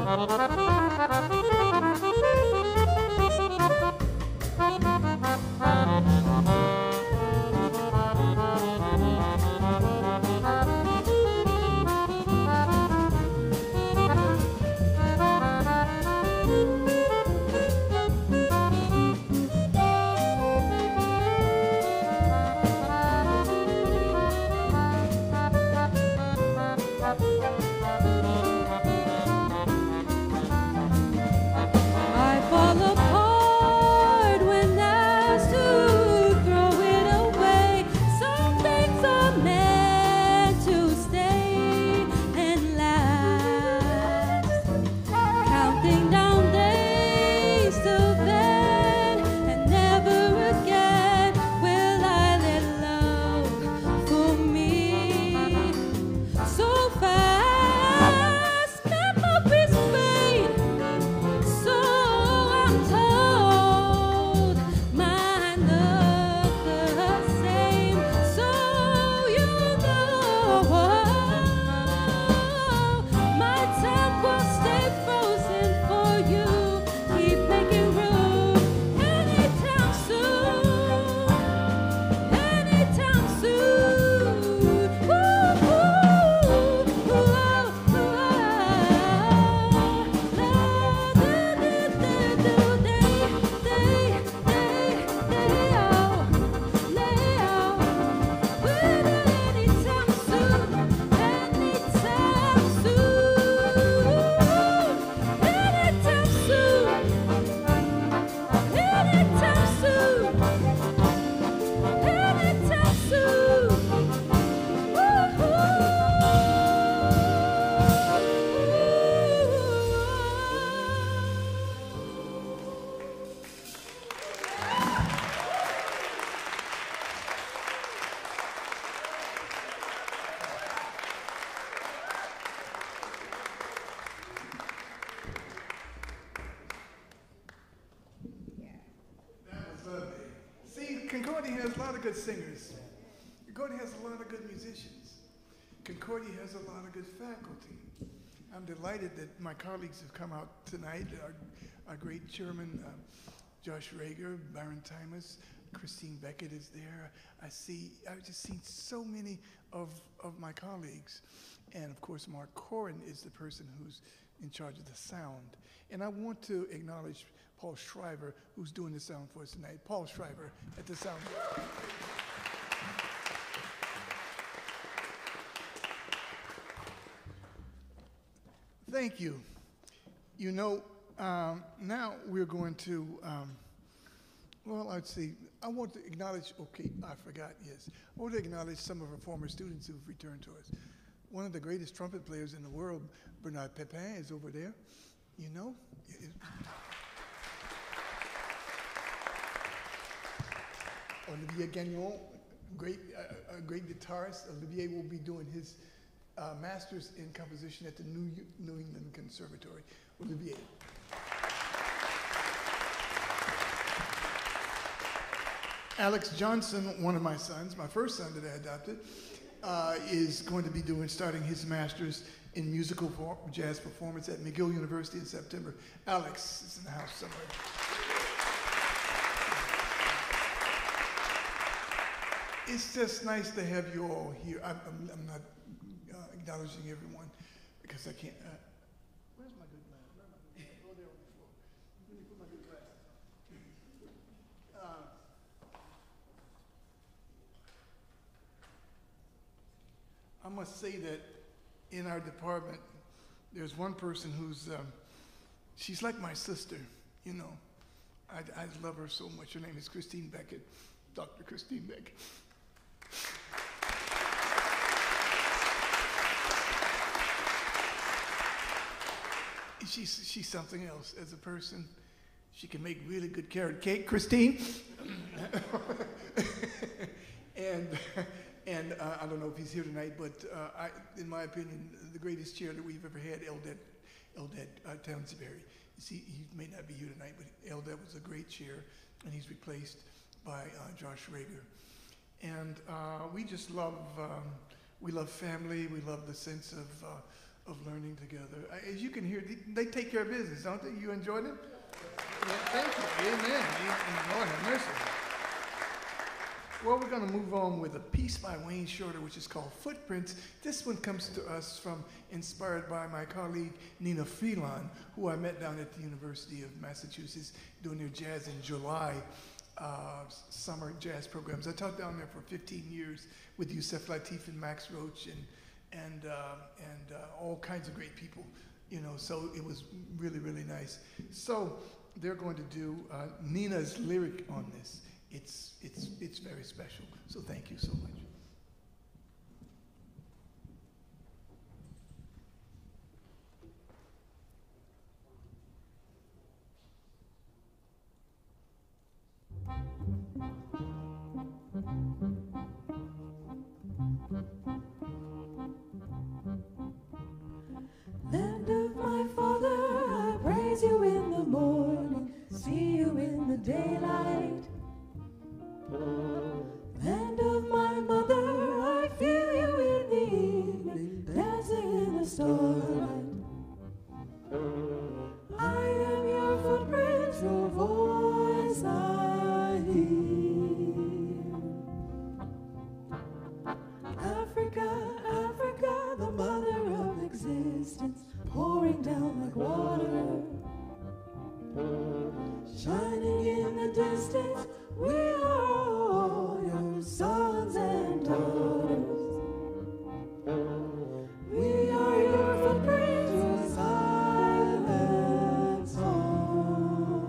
I fall apart when asked to throw it away. Some things are meant to stay and last. Counting down days till then, and never again will I let love for me so fast. Memories fade. So I'm told, mine look the same. So you know, my time will stay frozen for you. Keep making room anytime soon, anytime soon. That was lovely. See, Concordia has a lot of good singers. Concordia has a lot of good musicians. Concordia has a lot of good faculty. I'm delighted that my colleagues have come out tonight. Our great chairman, Josh Rager, Byron Timus, Christine Beckett is there. I've just seen so many of my colleagues. And of course, Mark Corin is the person who's in charge of the sound. And I want to acknowledge Paul Schreiber, who's doing the sound for us tonight. Paul Schreiber at the sound. Thank you. You know, now we're going to, well, I'd say, I want to acknowledge, okay, I forgot, yes. I want to acknowledge some of our former students who've returned to us. One of the greatest trumpet players in the world, Bernard Pepin, is over there. You know? Olivier Gagnon, a great guitarist. Olivier will be doing his master's in composition at the New England Conservatory. Olivier. Alex Johnson, one of my sons, my first son that I adopted, is going to be starting his master's in musical jazz performance at McGill University in September. Alex is in the house somewhere. It's just nice to have you all here. I'm not acknowledging everyone because I can't. Where's my good glass? Where am I? Oh, there on the floor. Let me put my good glass. I must say that in our department, there's one person who's, she's like my sister, you know. I love her so much. Her name is Christine Beckett, Dr. Christine Beckett. She's something else as a person. She can make really good carrot cake, Christine. and I don't know if he's here tonight, but in my opinion, the greatest chair that we've ever had, Eldad Townsbury. You see, he may not be here tonight, but Eldad was a great chair, and he's replaced by Josh Rager. And we just love, we love family. We love the sense of learning together. As you can hear, they take care of business, don't they? You enjoy them? Yeah, thank you. Amen. Lord have mercy. Well, we're going to move on with a piece by Wayne Shorter, which is called Footprints. This one comes to us from, inspired by my colleague Nina Freelon, who I met down at the University of Massachusetts doing their Jazz in July summer jazz programs. I taught down there for 15 years with Yusef Lateef and Max Roach and all kinds of great people, you know, so it was really, really nice. So they're going to do Nina's lyric on this. It's very special. So thank you so much. Land of my father, I praise you in the morning, see you in the daylight. Land of my mother, I feel you in the evening, dancing in the starlight. I am your footprint, your voice I hear. Africa, Africa, the mother of existence, pouring down like water. Shining in the distance, we are all your sons and daughters. We are your footprints, your silent song.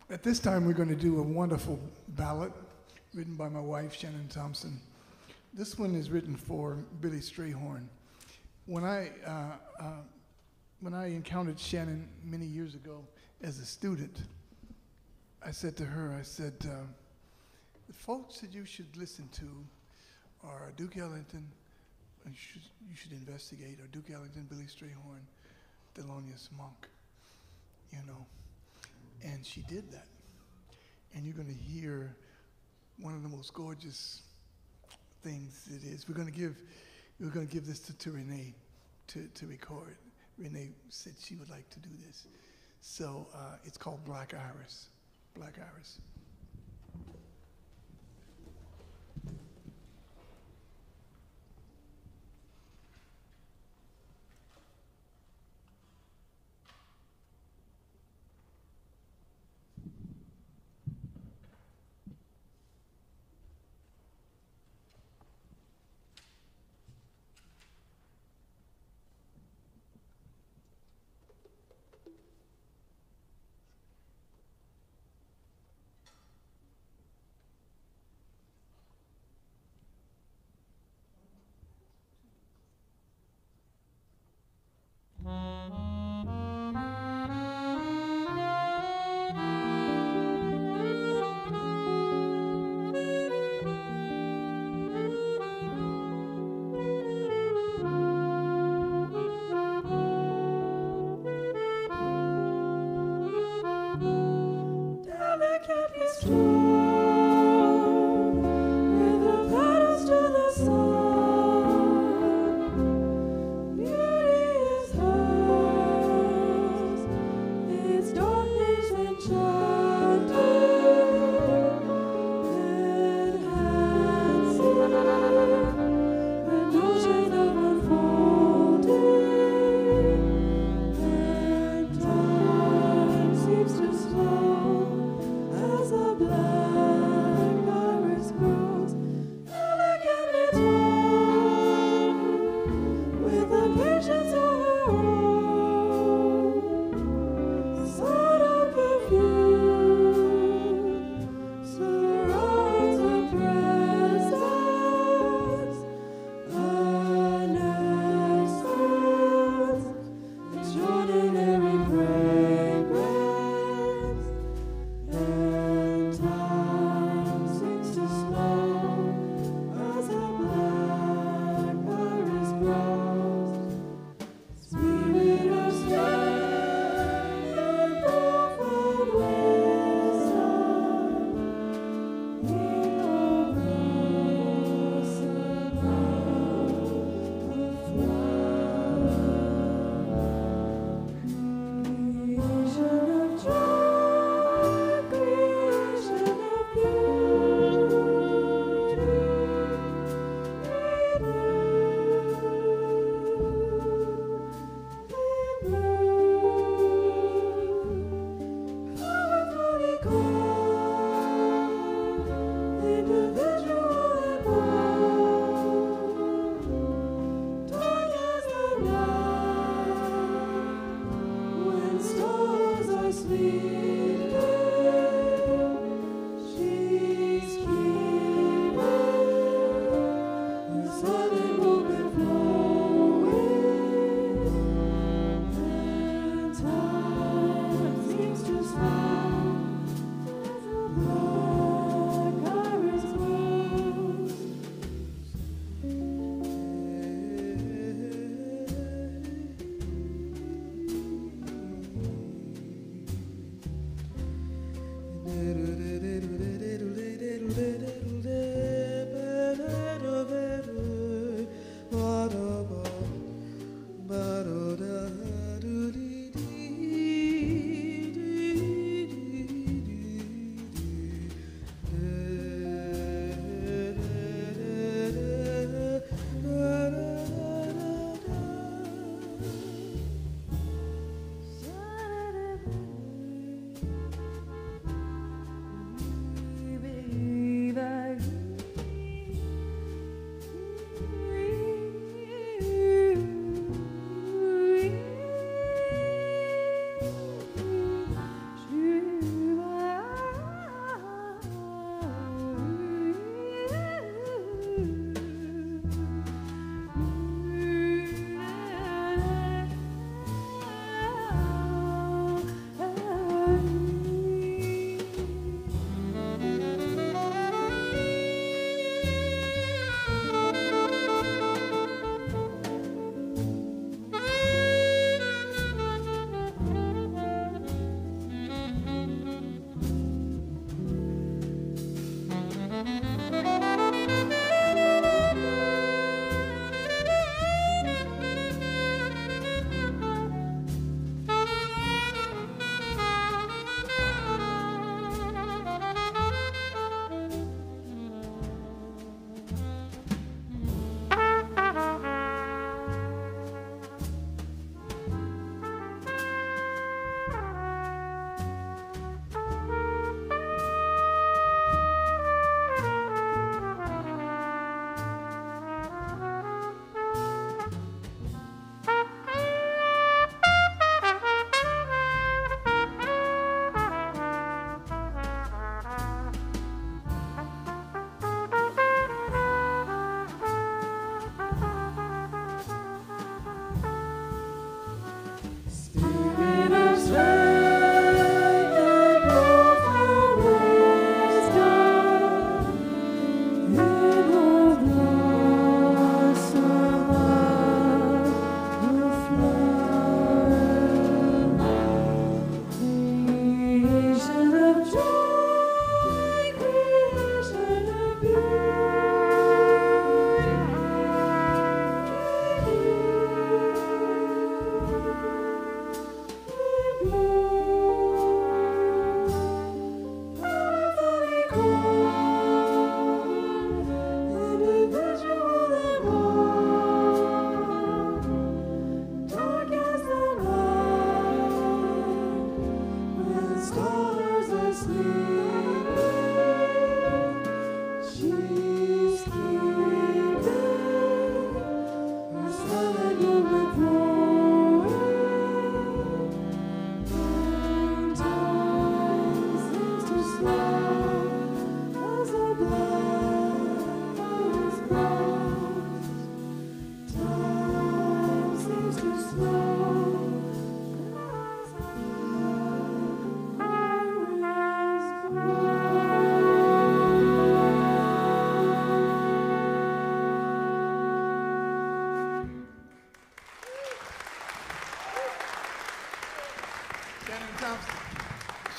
At this time, we're going to do a wonderful ballad written by my wife, Shannon Thompson. This one is written for Billy Strayhorn. When I encountered Shannon many years ago as a student, I said to her, the folks that you should listen to are Duke Ellington, and you should investigate, or Duke Ellington, Billy Strayhorn, Thelonious Monk, you know. And she did that. And you're going to hear one of the most gorgeous things it is. We're going to give this to Renee to record. Renee said she would like to do this. So it's called Black Iris. Black Iris.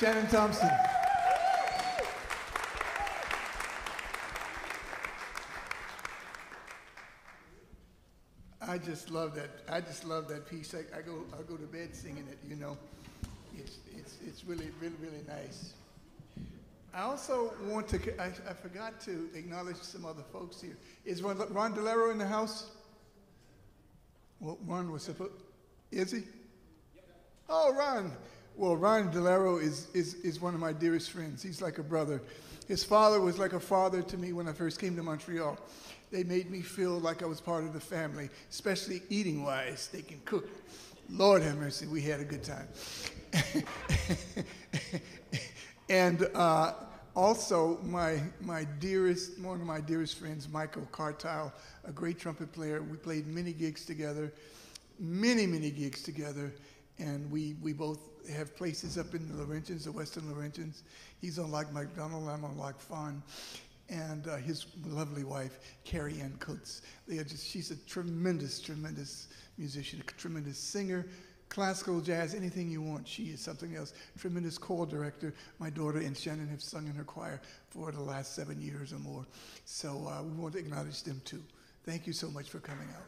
Shannon Thompson. I just love that. I just love that piece. I go to bed singing it. You know, it's really nice. I also want to. I forgot to acknowledge some other folks here. Is Ron Delero in the house? Well, Ron was supposed. Is he? Oh, Ron. Well, Ron Delero is one of my dearest friends. He's like a brother. His father was like a father to me when I first came to Montreal. They made me feel like I was part of the family, especially eating-wise. They can cook. Lord have mercy, we had a good time. And also, one of my dearest friends, Michael Cartile, a great trumpet player. We played many gigs together, many gigs together, and we both have places up in the Laurentians, the Western Laurentians. He's on Lac MacDonald, I'm on Lac Fawn. And his lovely wife, Carrie Ann Coates. She's a tremendous musician, a tremendous singer, classical, jazz, anything you want. She is something else. Tremendous choral director. My daughter and Shannon have sung in her choir for the last 7 years or more. So we want to acknowledge them too. Thank you so much for coming out.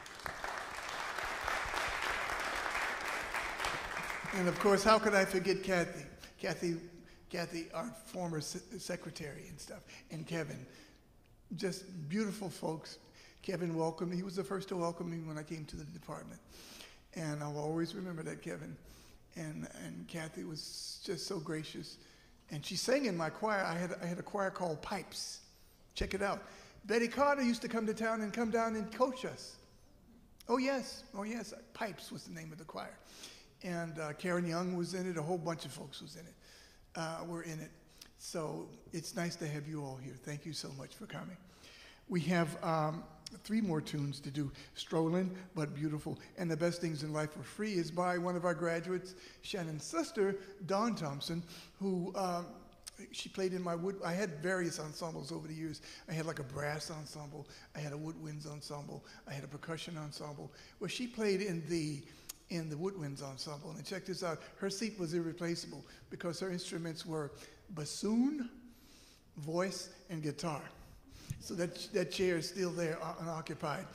And of course, how could I forget Kathy? Kathy, our former secretary and stuff, and Kevin. Just beautiful folks. Kevin welcomed me. He was the first to welcome me when I came to the department. And I'll always remember that, Kevin. And Kathy was just so gracious. And she sang in my choir. I had a choir called Pipes. Check it out. Betty Carter used to come to town and come down and coach us. Oh yes. Pipes was the name of the choir. And Karen Young was in it. A whole bunch of folks was in it. Were in it. So it's nice to have you all here. Thank you so much for coming. We have 3 more tunes to do. Strolling, but beautiful. And The Best Things in Life Are Free is by one of our graduates, Shannon's sister, Dawn Thompson, who she played in my I had various ensembles over the years. I had like a brass ensemble. I had a woodwinds ensemble. I had a percussion ensemble. Well, she played in the woodwinds ensemble. And check this out, her seat was irreplaceable because her instruments were bassoon, voice, and guitar. So that chair is still there unoccupied.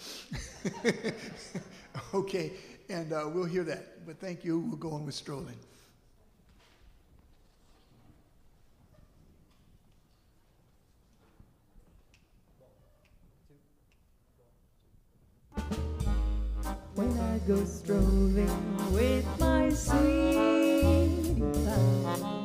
Okay, and we'll hear that. But thank you, we're going with Strolling. When I go strolling with my sweetie pie,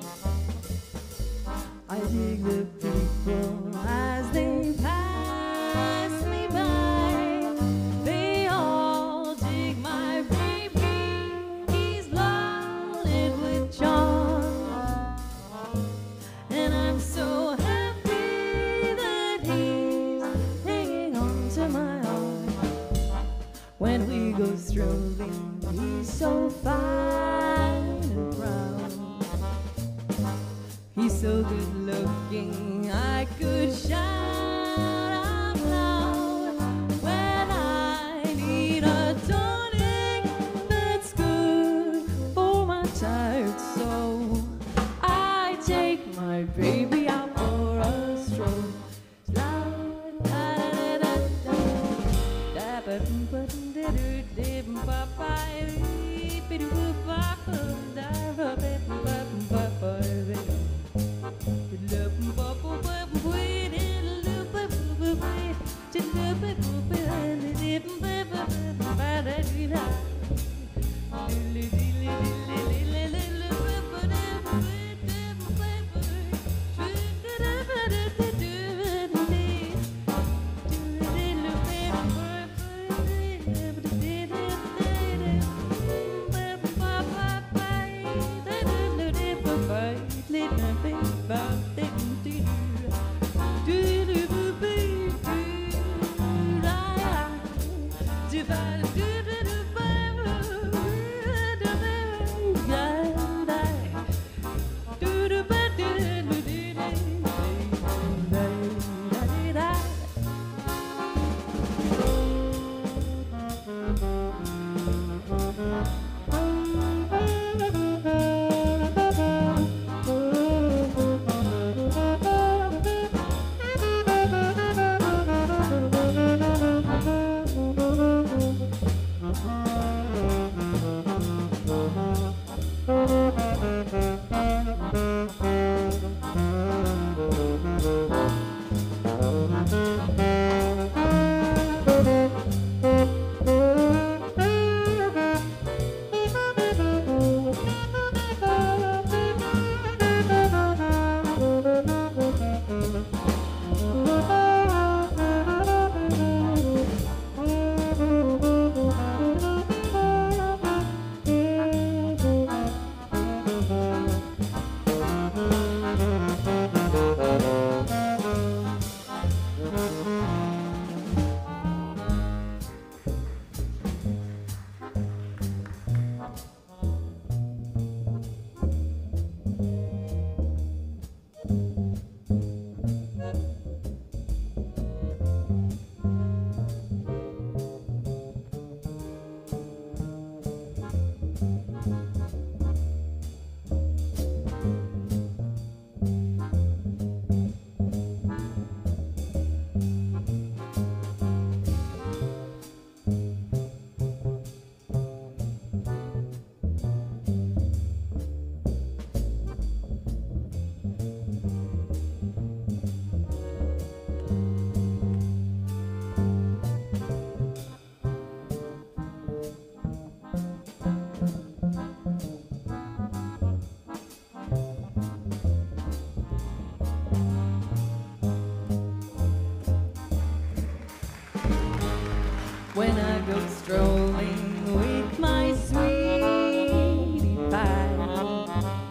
I dig the people as they pass me by. They all dig my baby, he's loaded with charm, and I'm so happy that he's hanging on to my arm. When we go strolling, he's so fine and brown. He's so good looking, I could shout out loud when I need a tonic that's good for my tired soul. I take my baby out for a stroll. when I go strolling with my sweetie pie.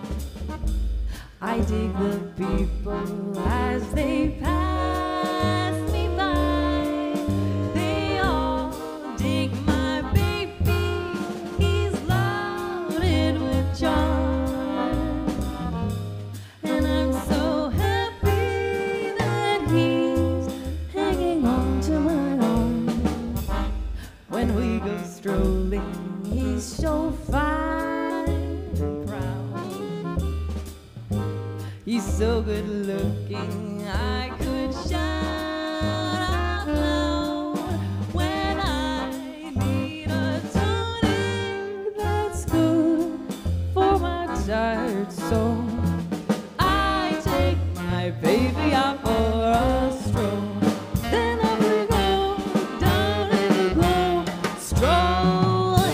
I dig the people as they pass me by. They all dig my baby, he's loaded with charm. And I'm so happy that he's hanging on to my arm. When we go strolling, he's so fine and proud. He's so good looking, I could shout out loud when I need a tonic that's good for my tired soul. I take my baby out for a stroll. Then up we go, down in the glow, strolling.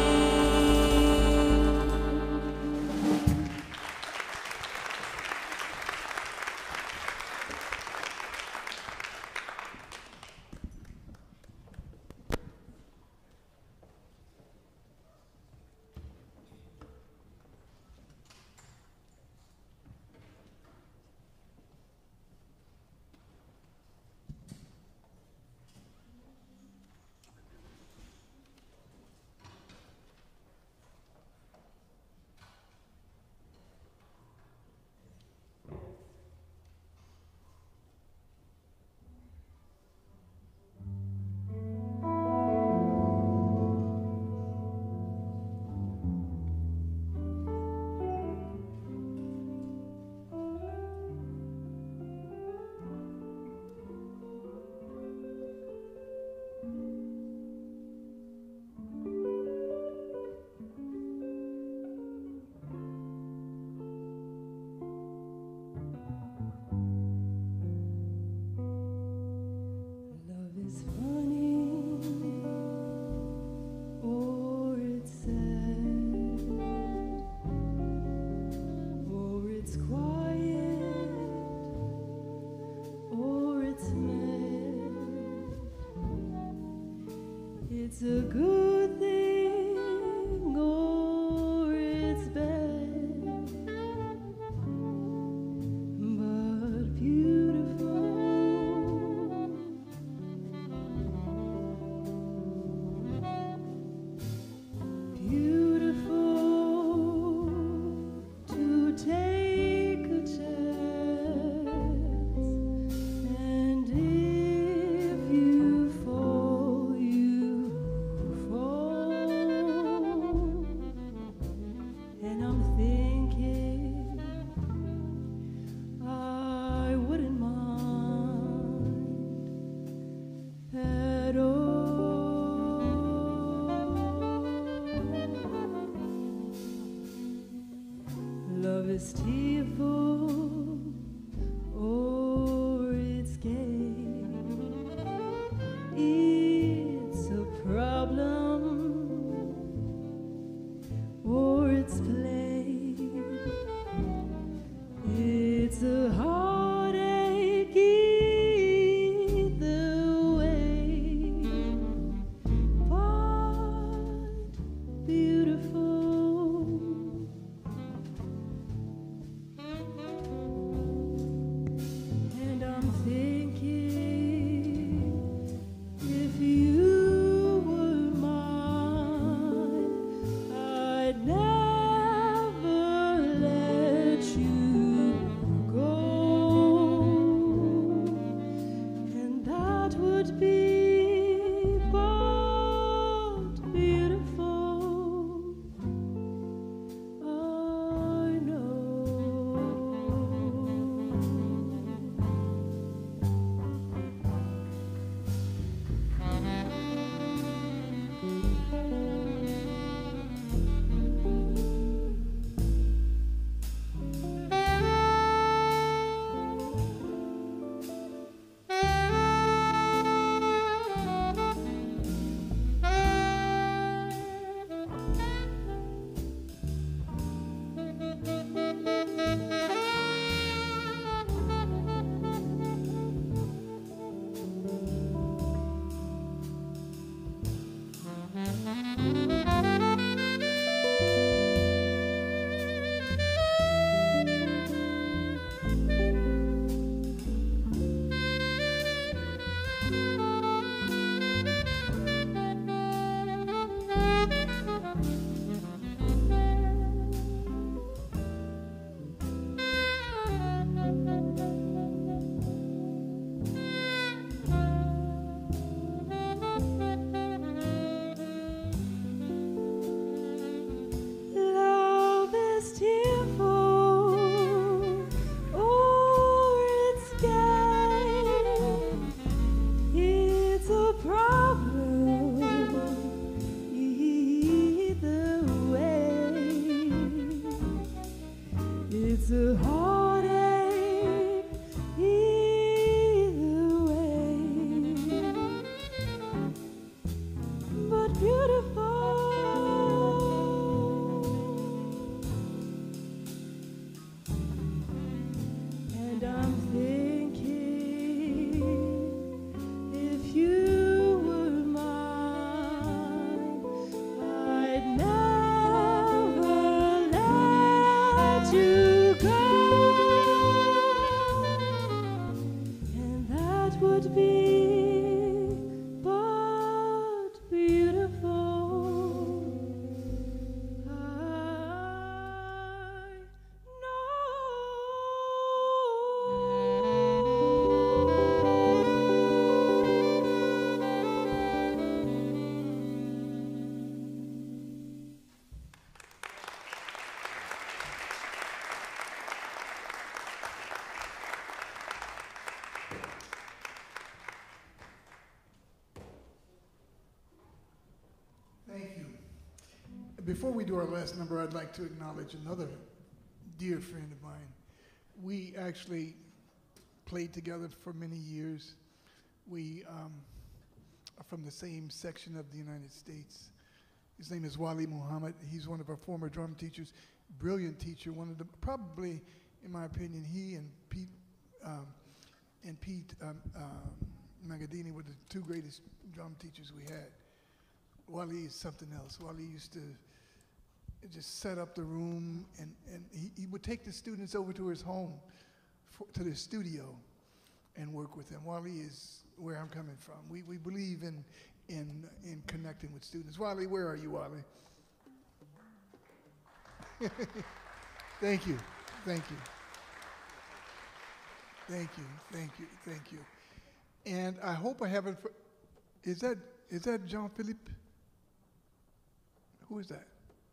Love is funny, or it's sad, or it's quiet, or it's mad. It's a good thing, or it's bad, but beautiful. Beautiful to take a chance, and if you fall, you fall. And I'm thinking I wouldn't mind at all. Love is tearful, or it's gay. It's a problem, or it's play. It's a heartache either way, but beautiful. And I'm thinking if you were mine, I'd never let you go. And that would be but beautiful. I Thank you. Before we do our last number, I'd like to acknowledge another dear friend of mine. We actually played together for many years. We are from the same section of the United States. His name is Wali Muhammad. He's one of our former drum teachers, brilliant teacher, one of the, probably, in my opinion, he and Pete Magadini were the two greatest drum teachers we had. Wali is something else. Wali used to just set up the room, and he would take the students over to his home, to the studio, and work with them. Wali is where I'm coming from. We believe in connecting with students. Wali, where are you, Wali? Thank you, thank you. Thank you, thank you, thank you. And I hope I haven't, is that Jean-Philippe? Who is that?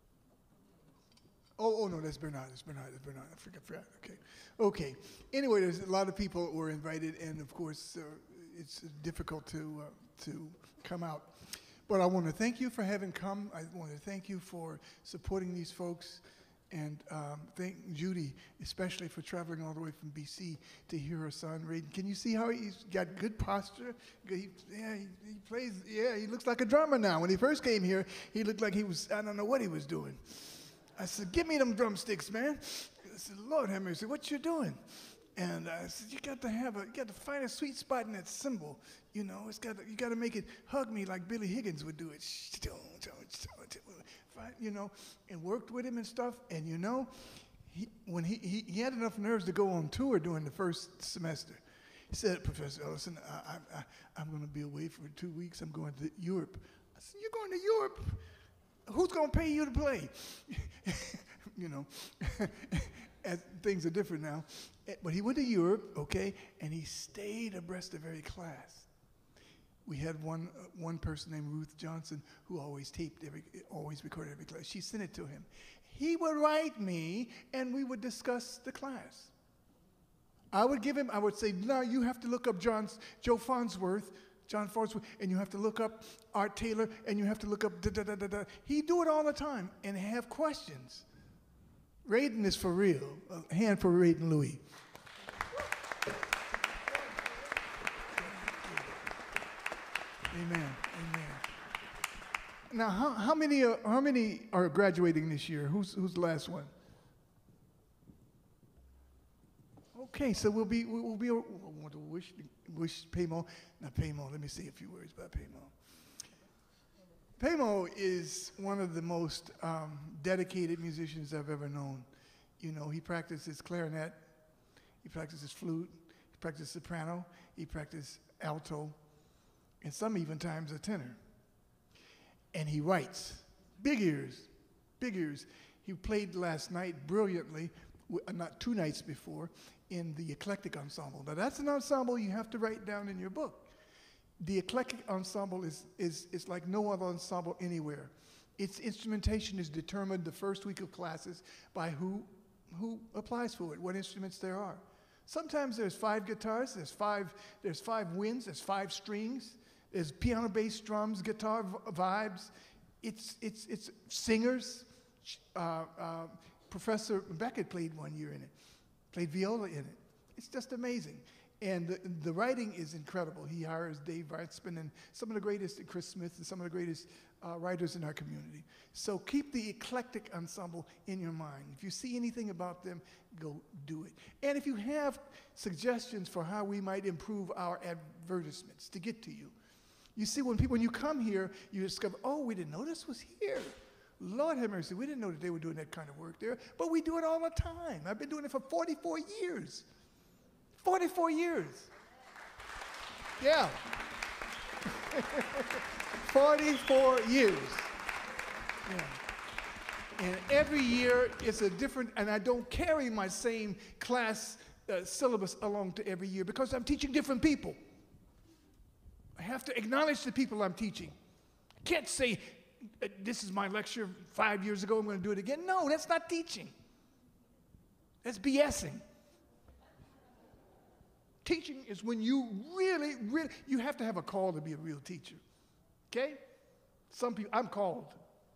Oh, no, that's Bernard. I forgot. Okay. Anyway, there's a lot of people were invited, and of course, it's difficult to come out. But I want to thank you for having come. I want to thank you for supporting these folks, and thank Judy, especially for traveling all the way from BC to hear her son, Raiden. Can you see how he's got good posture? He plays, he looks like a drummer now. When he first came here, he looked like he was, I don't know what he was doing. I said, give me them drumsticks, man. I said, Lord have mercy, what you doing? And I said, you got to find a sweet spot in that cymbal. You know, you got to make it hug me like Billy Higgins would do it. You know, and worked with him and stuff. And you know, when he had enough nerves to go on tour during the first semester. He said, Professor Ellison, I'm going to be away for 2 weeks. I'm going to Europe. I said, you're going to Europe? Who's going to pay you to play? You know, things are different now. But he went to Europe, okay, and he stayed abreast of every class. We had one person named Ruth Johnson who always always recorded every class. She sent it to him. He would write me, and we would discuss the class. I would say, no, you have to look up John Farnsworth, and you have to look up Art Taylor, and you have to look up da-da-da-da-da. He'd do it all the time and have questions. Raiden is for real. A hand for Raiden Louis. Amen. Now, how many are graduating this year? Who's the last one? Okay, so we'll be. I want to wish Paymo. Now, Paymo. Let me say a few words about Paymo. Paymo is one of the most dedicated musicians I've ever known. You know, he practices clarinet, he practices flute, he practices soprano, he practices alto, and some even times a tenor. And he writes. Big ears. He played last night brilliantly, not 2 nights before, in the eclectic ensemble. Now that's an ensemble you have to write down in your book. The eclectic ensemble is like no other ensemble anywhere. Its instrumentation is determined the first week of classes by who applies for it, what instruments there are. Sometimes there's 5 guitars, there's five winds, there's 5 strings, there's piano, bass, drums, guitar vibes. It's singers. Professor Beckett played 1 year in it, played viola in it. It's just amazing. And the writing is incredible. He hires Dave Weitzman and some of the greatest, Chris Smith, and some of the greatest writers in our community. So keep the eclectic ensemble in your mind. If you see anything about them, go do it. And if you have suggestions for how we might improve our advertisements to get to you. You see, when you come here, you discover, oh, we didn't know this was here. Lord have mercy, we didn't know that they were doing that kind of work there, but we do it all the time. I've been doing it for 44 years. 44 years. Yeah. 44 years. Yeah. And every year it's a different, and I don't carry my same class syllabus along to every year because I'm teaching different people. I have to acknowledge the people I'm teaching. I can't say, this is my lecture 5 years ago, I'm going to do it again. No, that's not teaching. That's BSing. Teaching is when you really, you have to have a call to be a real teacher. Okay? Some people, I'm called.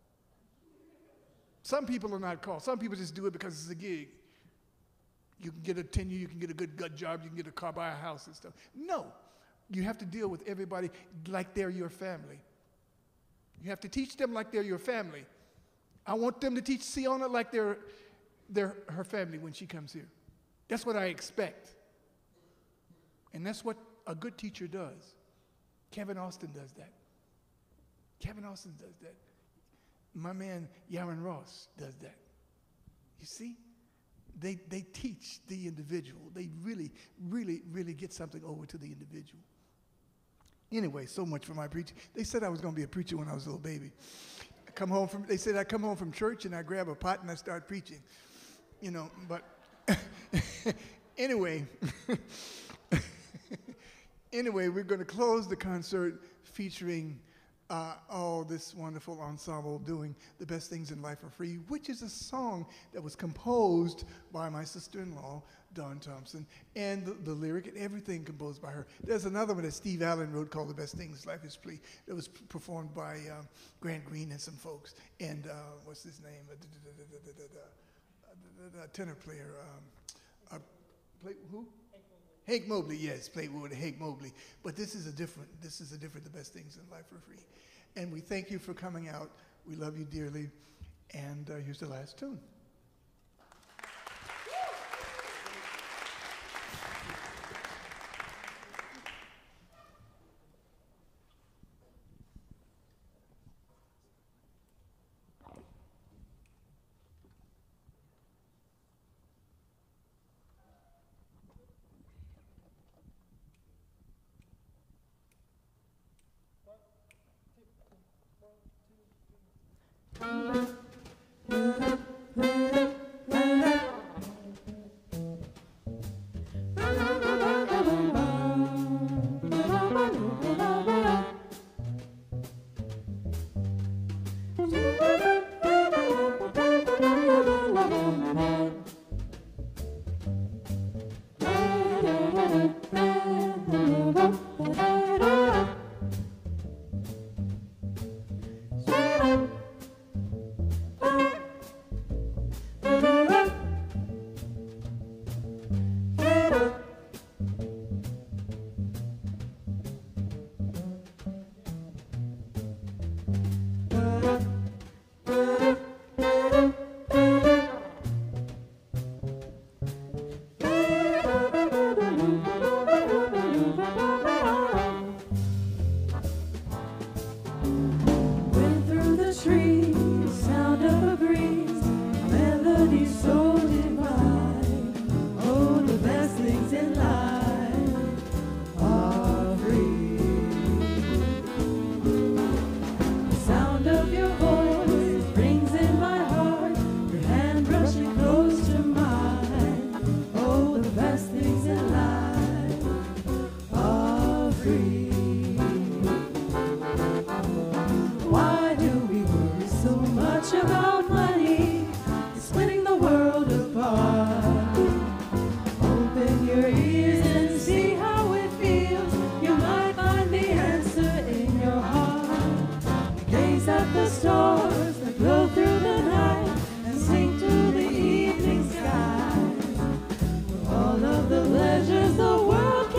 Some people are not called. Some people just do it because it's a gig. You can get a tenure, you can get a good gut job, you can get a car, buy a house and stuff. No. You have to deal with everybody like they're your family. You have to teach them like they're your family. I want them to teach Siona like they're her family when she comes here. That's what I expect. And that's what a good teacher does. Kevin Austin does that. Kevin Austin does that. My man, Yaron Ross, does that. You see? They teach the individual. They really get something over to the individual. Anyway, so much for my preaching. They said I was going to be a preacher when I was a little baby. They said I come home from church and I grab a pot and I start preaching. You know, but anyway. Anyway, we're going to close the concert featuring all this wonderful ensemble doing The Best Things in Life Are Free, which is a song that was composed by my sister-in-law, Dawn Thompson, and the lyric and everything composed by her. There's another one that Steve Allen wrote called The Best Things in Life Is Free that was performed by Grant Green and some folks. And what's his name? The tenor player. Who? Hank Mobley, yes, played with Hank Mobley. But this is a different, The Best Things in Life Are Free. And we thank you for coming out. We love you dearly. And here's the last tune. All of the pleasures the world can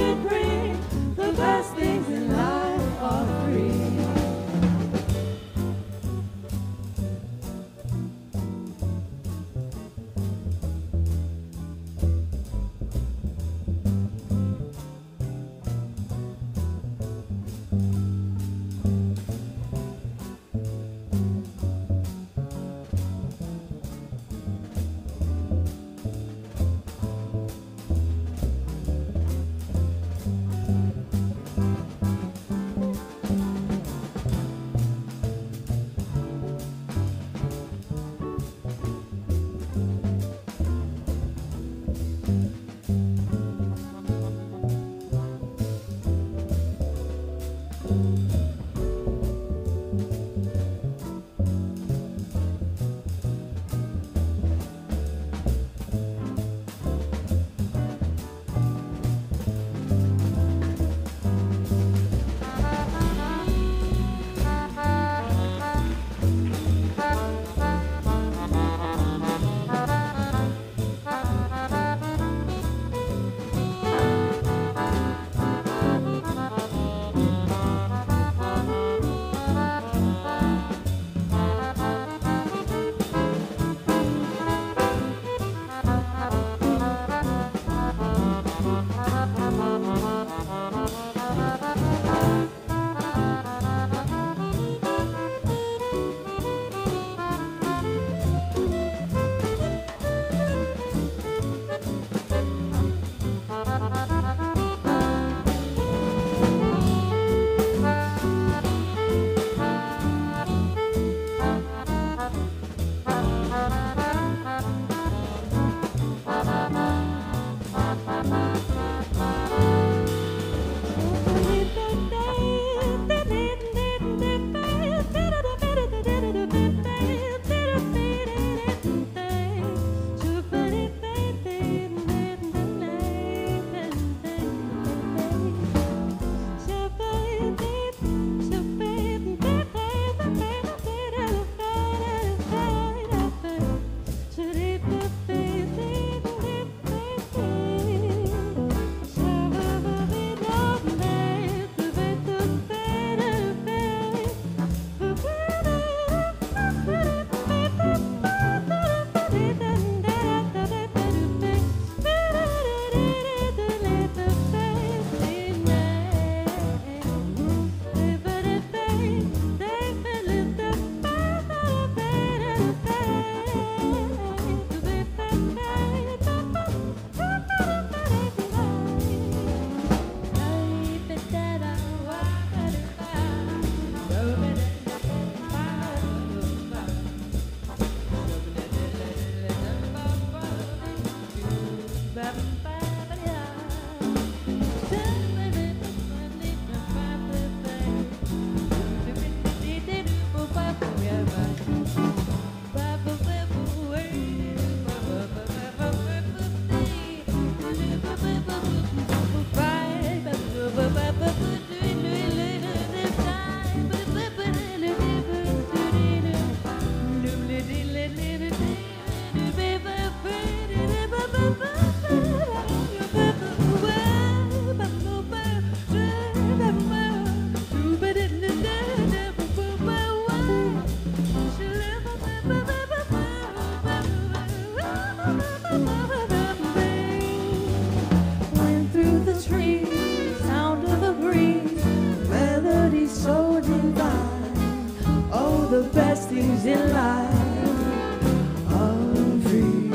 the best things in life are free.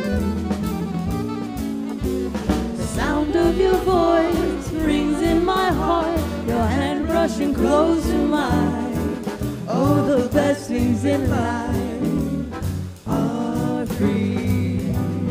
The sound of your voice rings in my heart, your hand brushing close to mine. Oh, the best things in life are free.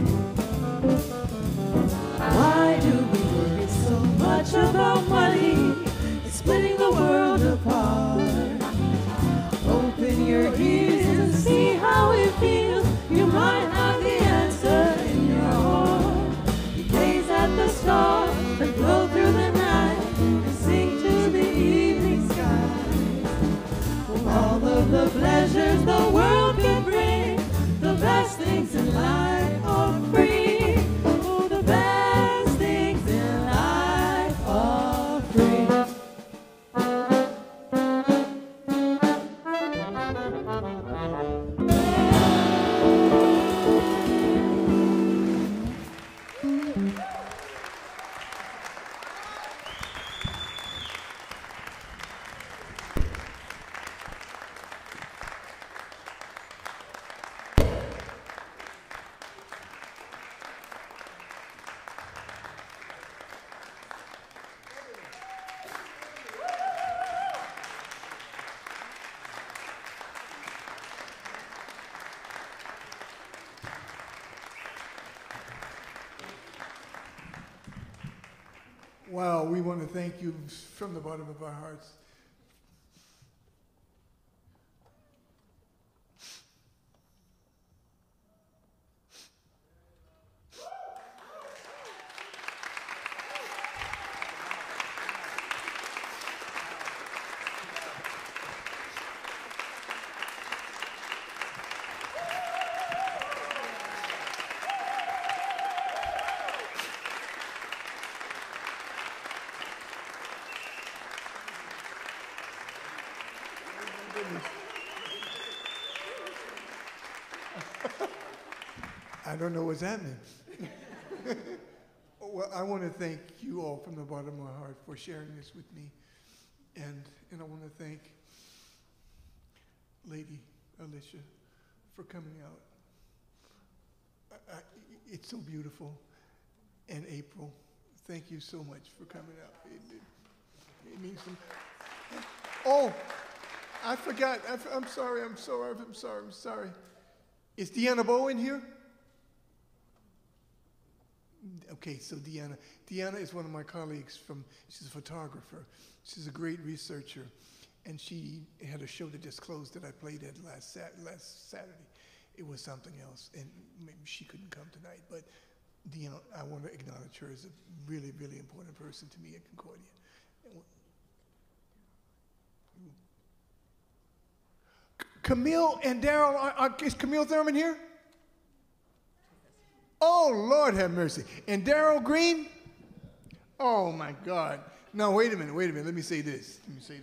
Why do we worry so much about money? It's splitting the world apart. Open your ears and see how it feels. You might have the answer in your heart. You gaze at the stars that glow through the night and sing to the evening sky. All of the pleasures the world can bring, the best things in life are free. Oh, the best things in life are free. Wow, we want to thank you from the bottom of our hearts. I don't know what's happening. Well, I want to thank you all from the bottom of my heart for sharing this with me. And I want to thank Lady Alicia for coming out. It's so beautiful. And April, thank you so much for coming out. It means some. Oh, I forgot. I'm sorry. Is Deanna Bowen here? Okay, so Deanna is one of my colleagues she's a photographer. She's a great researcher. And she had a show that just closed that I played at last Saturday. It was something else, and maybe she couldn't come tonight. But Deanna, I want to acknowledge her as a really, really important person to me at Concordia. Camille and Daryl, is Camille Thurman here? Oh, Lord have mercy. And Daryl Green? Oh, my God. No, wait a minute. Let me say this.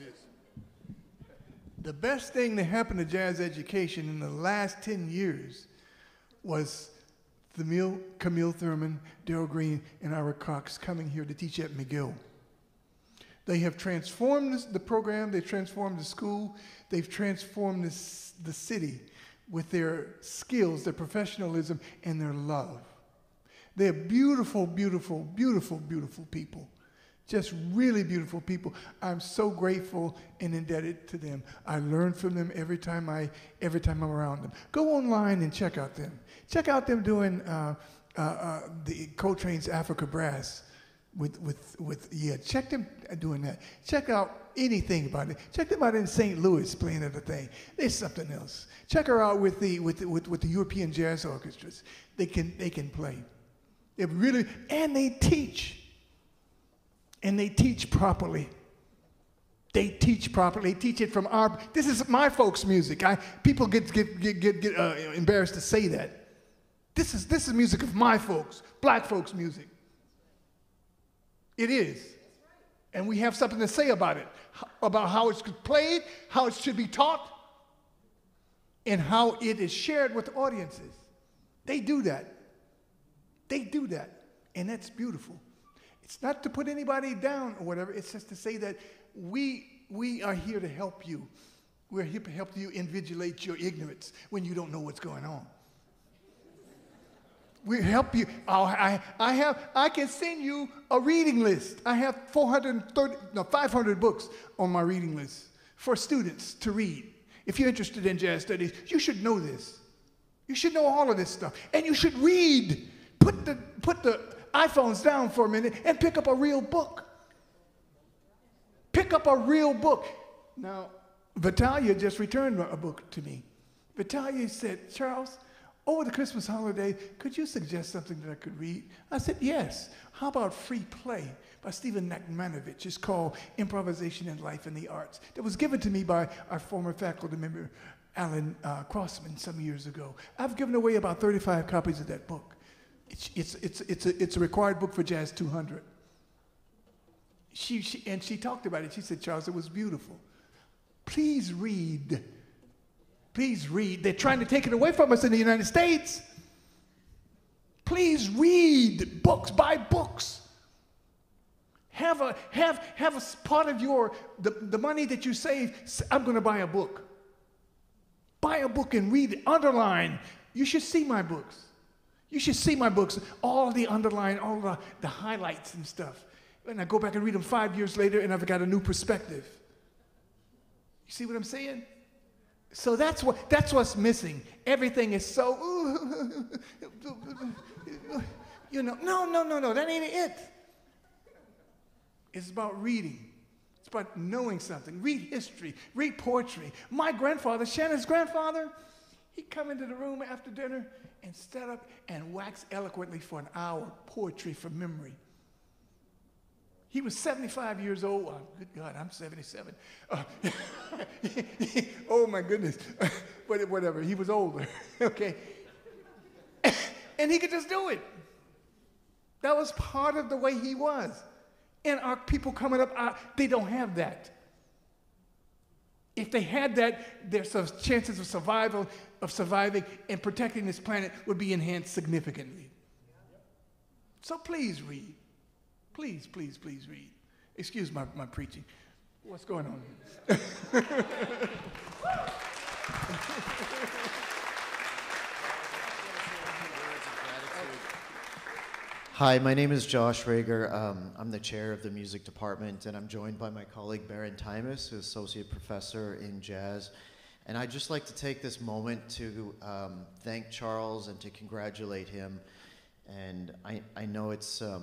The best thing that happened to jazz education in the last 10 years was Camille Thurman, Daryl Green, and Ira Cox coming here to teach at McGill. They have transformed the program. They've transformed the school. They've transformed the city with their skills, their professionalism, and their love. They're beautiful, beautiful, beautiful, beautiful people. Just really beautiful people. I'm so grateful and indebted to them. I learn from them every time I'm around them. Go online and check out them. Check out them doing the Coltrane's Africa Brass. Check them doing that. Check out anything about it. Check them out in St. Louis playing at the thing. There's something else. Check her out with the European jazz orchestras. They can play. They really, and they teach. And they teach properly. They teach properly. They teach it from this is my folks' music. People get embarrassed to say that. This is music of my folks, black folks' music. It is. And we have something to say about it, about how it's played, how it should be taught, and how it is shared with audiences. They do that. And that's beautiful. It's not to put anybody down or whatever. It's just to say that we are here to help you We're here to help you invigilate your ignorance when you don't know what's going on. We help you. I can send you a reading list. I have 500 books on my reading list for students to read. If you're interested in jazz studies, you should know this. You should know all of this stuff. And you should read. Put the iPhones down for a minute and pick up a real book. Pick up a real book. Now, Vitalia just returned a book to me. Vitalia said, Charles, over the Christmas holiday, could you suggest something that I could read? I said, yes. How about Free Play by Stephen Nachmanovich? It's called Improvisation in Life and the Arts. That was given to me by our former faculty member, Alan Crossman, some years ago. I've given away about 35 copies of that book. It's a required book for Jazz 200. She talked about it. She said, Charles, it was beautiful. Please read. Please read. They're trying to take it away from us in the United States. Please read books. Buy books. Have a part of the money that you save. I'm going to buy a book. Buy a book and read it. Underline. You should see my books. You should see my books. All the underline, all the highlights and stuff. And I go back and read them 5 years later, and I've got a new perspective. You see what I'm saying? So that's what's missing. Everything is so, no, that ain't it. It's about reading. It's about knowing something. Read history, read poetry. My grandfather, Shannon's grandfather, he'd come into the room after dinner and stand up and wax eloquently for an hour, poetry from memory. He was 75 years old. Oh, good God, I'm 77. Oh, my goodness. But whatever, he was older, okay? And he could just do it. That was part of the way he was. And our people coming up, they don't have that. If they had that, their chances of surviving and protecting this planet would be enhanced significantly. So please read. Please, please, please read. Excuse my preaching. What's going on here? Hi, my name is Josh Rager. I'm the chair of the music department, and I'm joined by my colleague Baron Timus, who's associate professor in jazz. And I'd just like to take this moment to thank Charles and to congratulate him. And I know it's a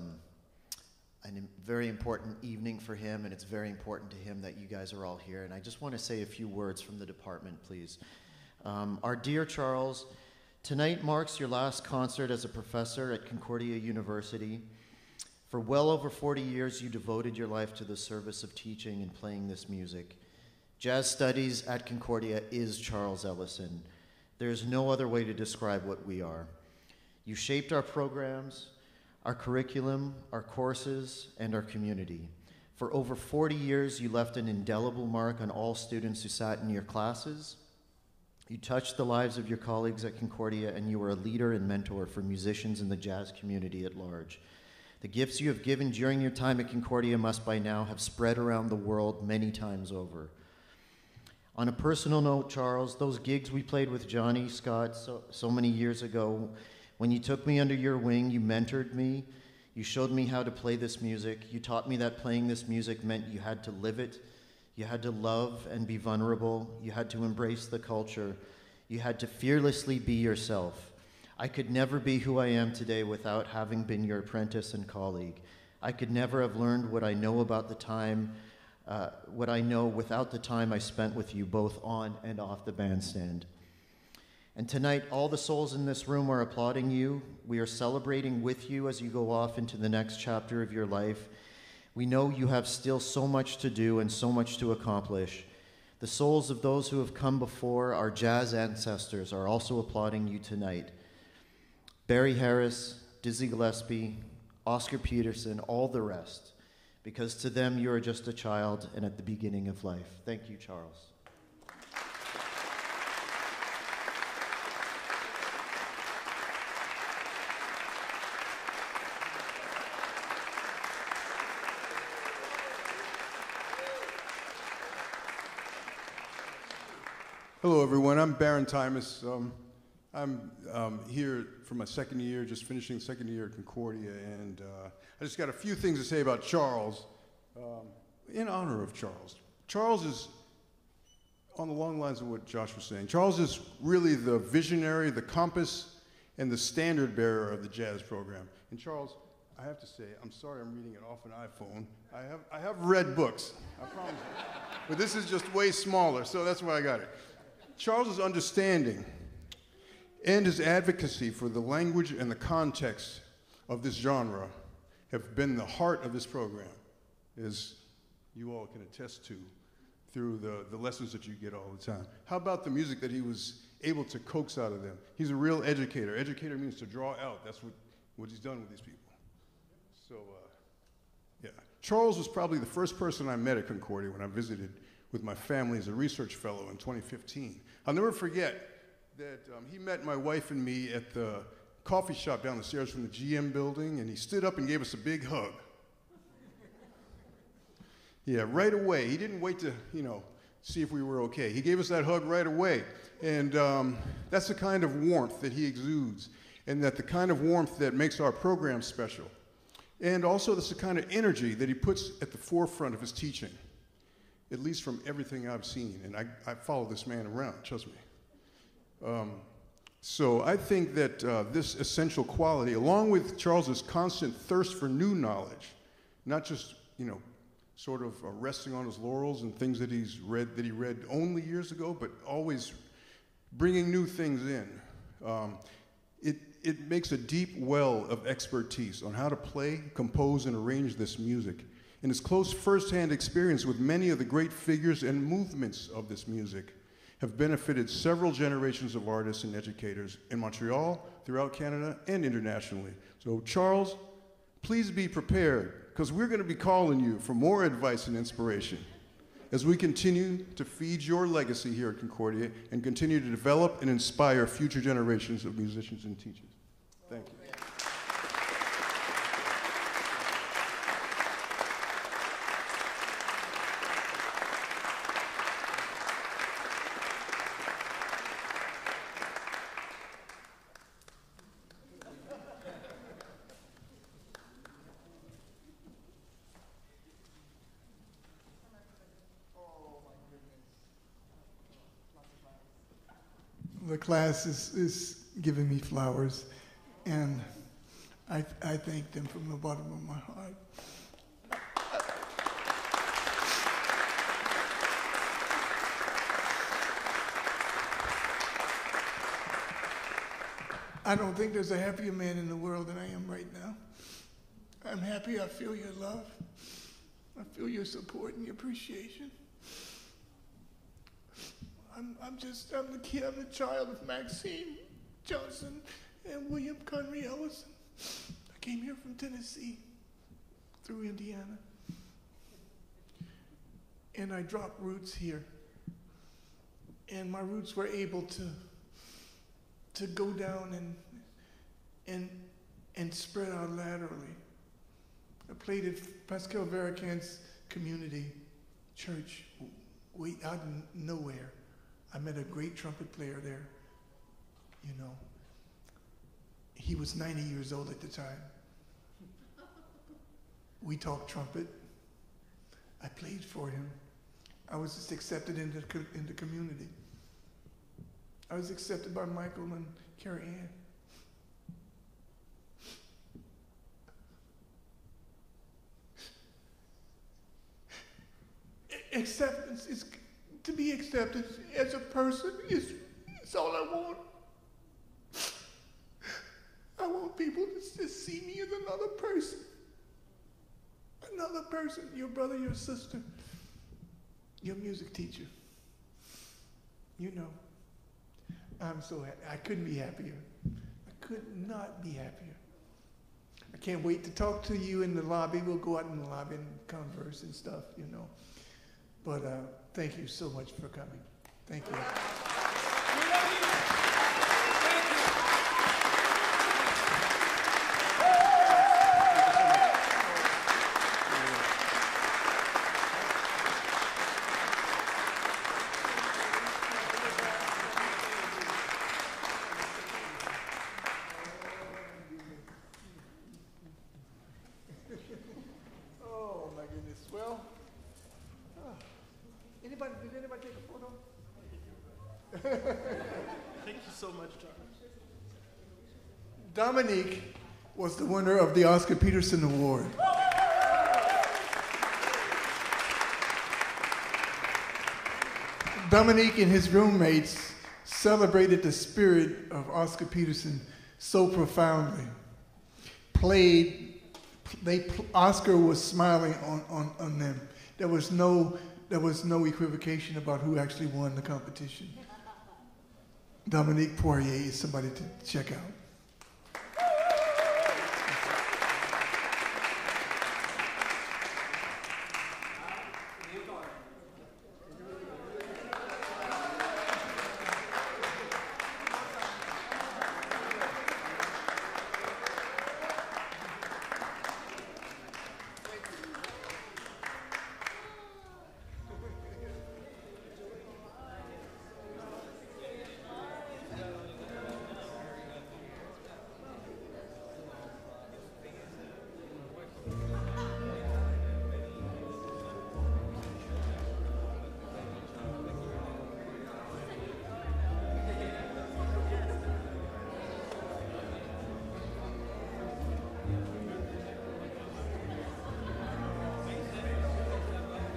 very important evening for him, and it's very important to him that you guys are all here. And I just want to say a few words from the department, please. Our dear Charles, tonight marks your last concert as a professor at Concordia University. For well over 40 years, you devoted your life to the service of teaching and playing this music. Jazz studies at Concordia is Charles Ellison. There's no other way to describe what we are. You shaped our programs, our curriculum, our courses, and our community. For over 40 years, you left an indelible mark on all students who sat in your classes. You touched the lives of your colleagues at Concordia, and you were a leader and mentor for musicians in the jazz community at large. The gifts you have given during your time at Concordia must by now have spread around the world many times over. On a personal note, Charles, those gigs we played with Johnny Scott so many years ago, when you took me under your wing, you mentored me, you showed me how to play this music, you taught me that playing this music meant you had to live it, you had to love and be vulnerable, you had to embrace the culture, you had to fearlessly be yourself. I could never be who I am today without having been your apprentice and colleague. I could never have learned what I know about the time, what I know without the time I spent with you both on and off the bandstand. And tonight, all the souls in this room are applauding you. We are celebrating with you as you go off into the next chapter of your life. We know you have still so much to do and so much to accomplish. The souls of those who have come before, our jazz ancestors, are also applauding you tonight. Barry Harris, Dizzy Gillespie, Oscar Peterson, all the rest, because to them you are just a child and at the beginning of life. Thank you, Charles. Hello, everyone. I'm Baron Timus. I'm here for my second year, just finishing second year at Concordia, and I just got a few things to say about Charles, in honor of Charles. Charles is on the long lines of what Josh was saying. Charles is really the visionary, the compass, and the standard bearer of the jazz program. And Charles, I have to say, I'm sorry I'm reading it off an iPhone. I have read books, I promise you. But this is just way smaller, so that's why I got it. Charles's understanding and his advocacy for the language and the context of this genre have been the heart of this program, as you all can attest to through the lessons that you get all the time. How about the music that he was able to coax out of them? He's a real educator. Educator means to draw out. That's what he's done with these people. So, yeah. Charles was probably the first person I met at Concordia when I visited with my family as a research fellow in 2015. I'll never forget that he met my wife and me at the coffee shop down the stairs from the GM building, and he stood up and gave us a big hug. Yeah, right away. He didn't wait to, see if we were okay. He gave us that hug right away. And that's the kind of warmth that he exudes, and that the kind of warmth that makes our program special. And also, that's the kind of energy that he puts at the forefront of his teaching, at least from everything I've seen. And I follow this man around, trust me. So I think that this essential quality, along with Charles's constant thirst for new knowledge, not just, sort of resting on his laurels and things that he read only years ago, but always bringing new things in. It makes a deep well of expertise on how to play, compose, and arrange this music. And his close firsthand experience with many of the great figures and movements of this music have benefited several generations of artists and educators in Montreal, throughout Canada, and internationally. So Charles, please be prepared, because we're going to be calling you for more advice and inspiration as we continue to feed your legacy here at Concordia and continue to develop and inspire future generations of musicians and teachers. Thank you. The class is giving me flowers, and I thank them from the bottom of my heart. I don't think there's a happier man in the world than I am right now. I'm happy. I feel your love. I feel your support and your appreciation. I'm the child of Maxine Johnson and William Conry Ellison. I came here from Tennessee through Indiana. And I dropped roots here. And my roots were able to go down and spread out laterally. I played at Pascal Verican's community church way out in nowhere. I met a great trumpet player there, He was 90 years old at the time. We talked trumpet. I played for him. I was just accepted into the community. I was accepted by Michael and Carrie Ann. Acceptance is to be accepted as a person is all I want. I want people to just see me as another person. Another person, your brother, your sister, your music teacher. I'm so happy. I couldn't be happier. I could not be happier. I can't wait to talk to you in the lobby. We'll go out in the lobby and converse and stuff, But thank you so much for coming. Thank you. Thank you so much, John. Dominique was the winner of the Oscar Peterson Award. Dominique and his roommates celebrated the spirit of Oscar Peterson so profoundly. Oscar was smiling on them. There was no equivocation about who actually won the competition. Dominique Poirier is somebody to check out.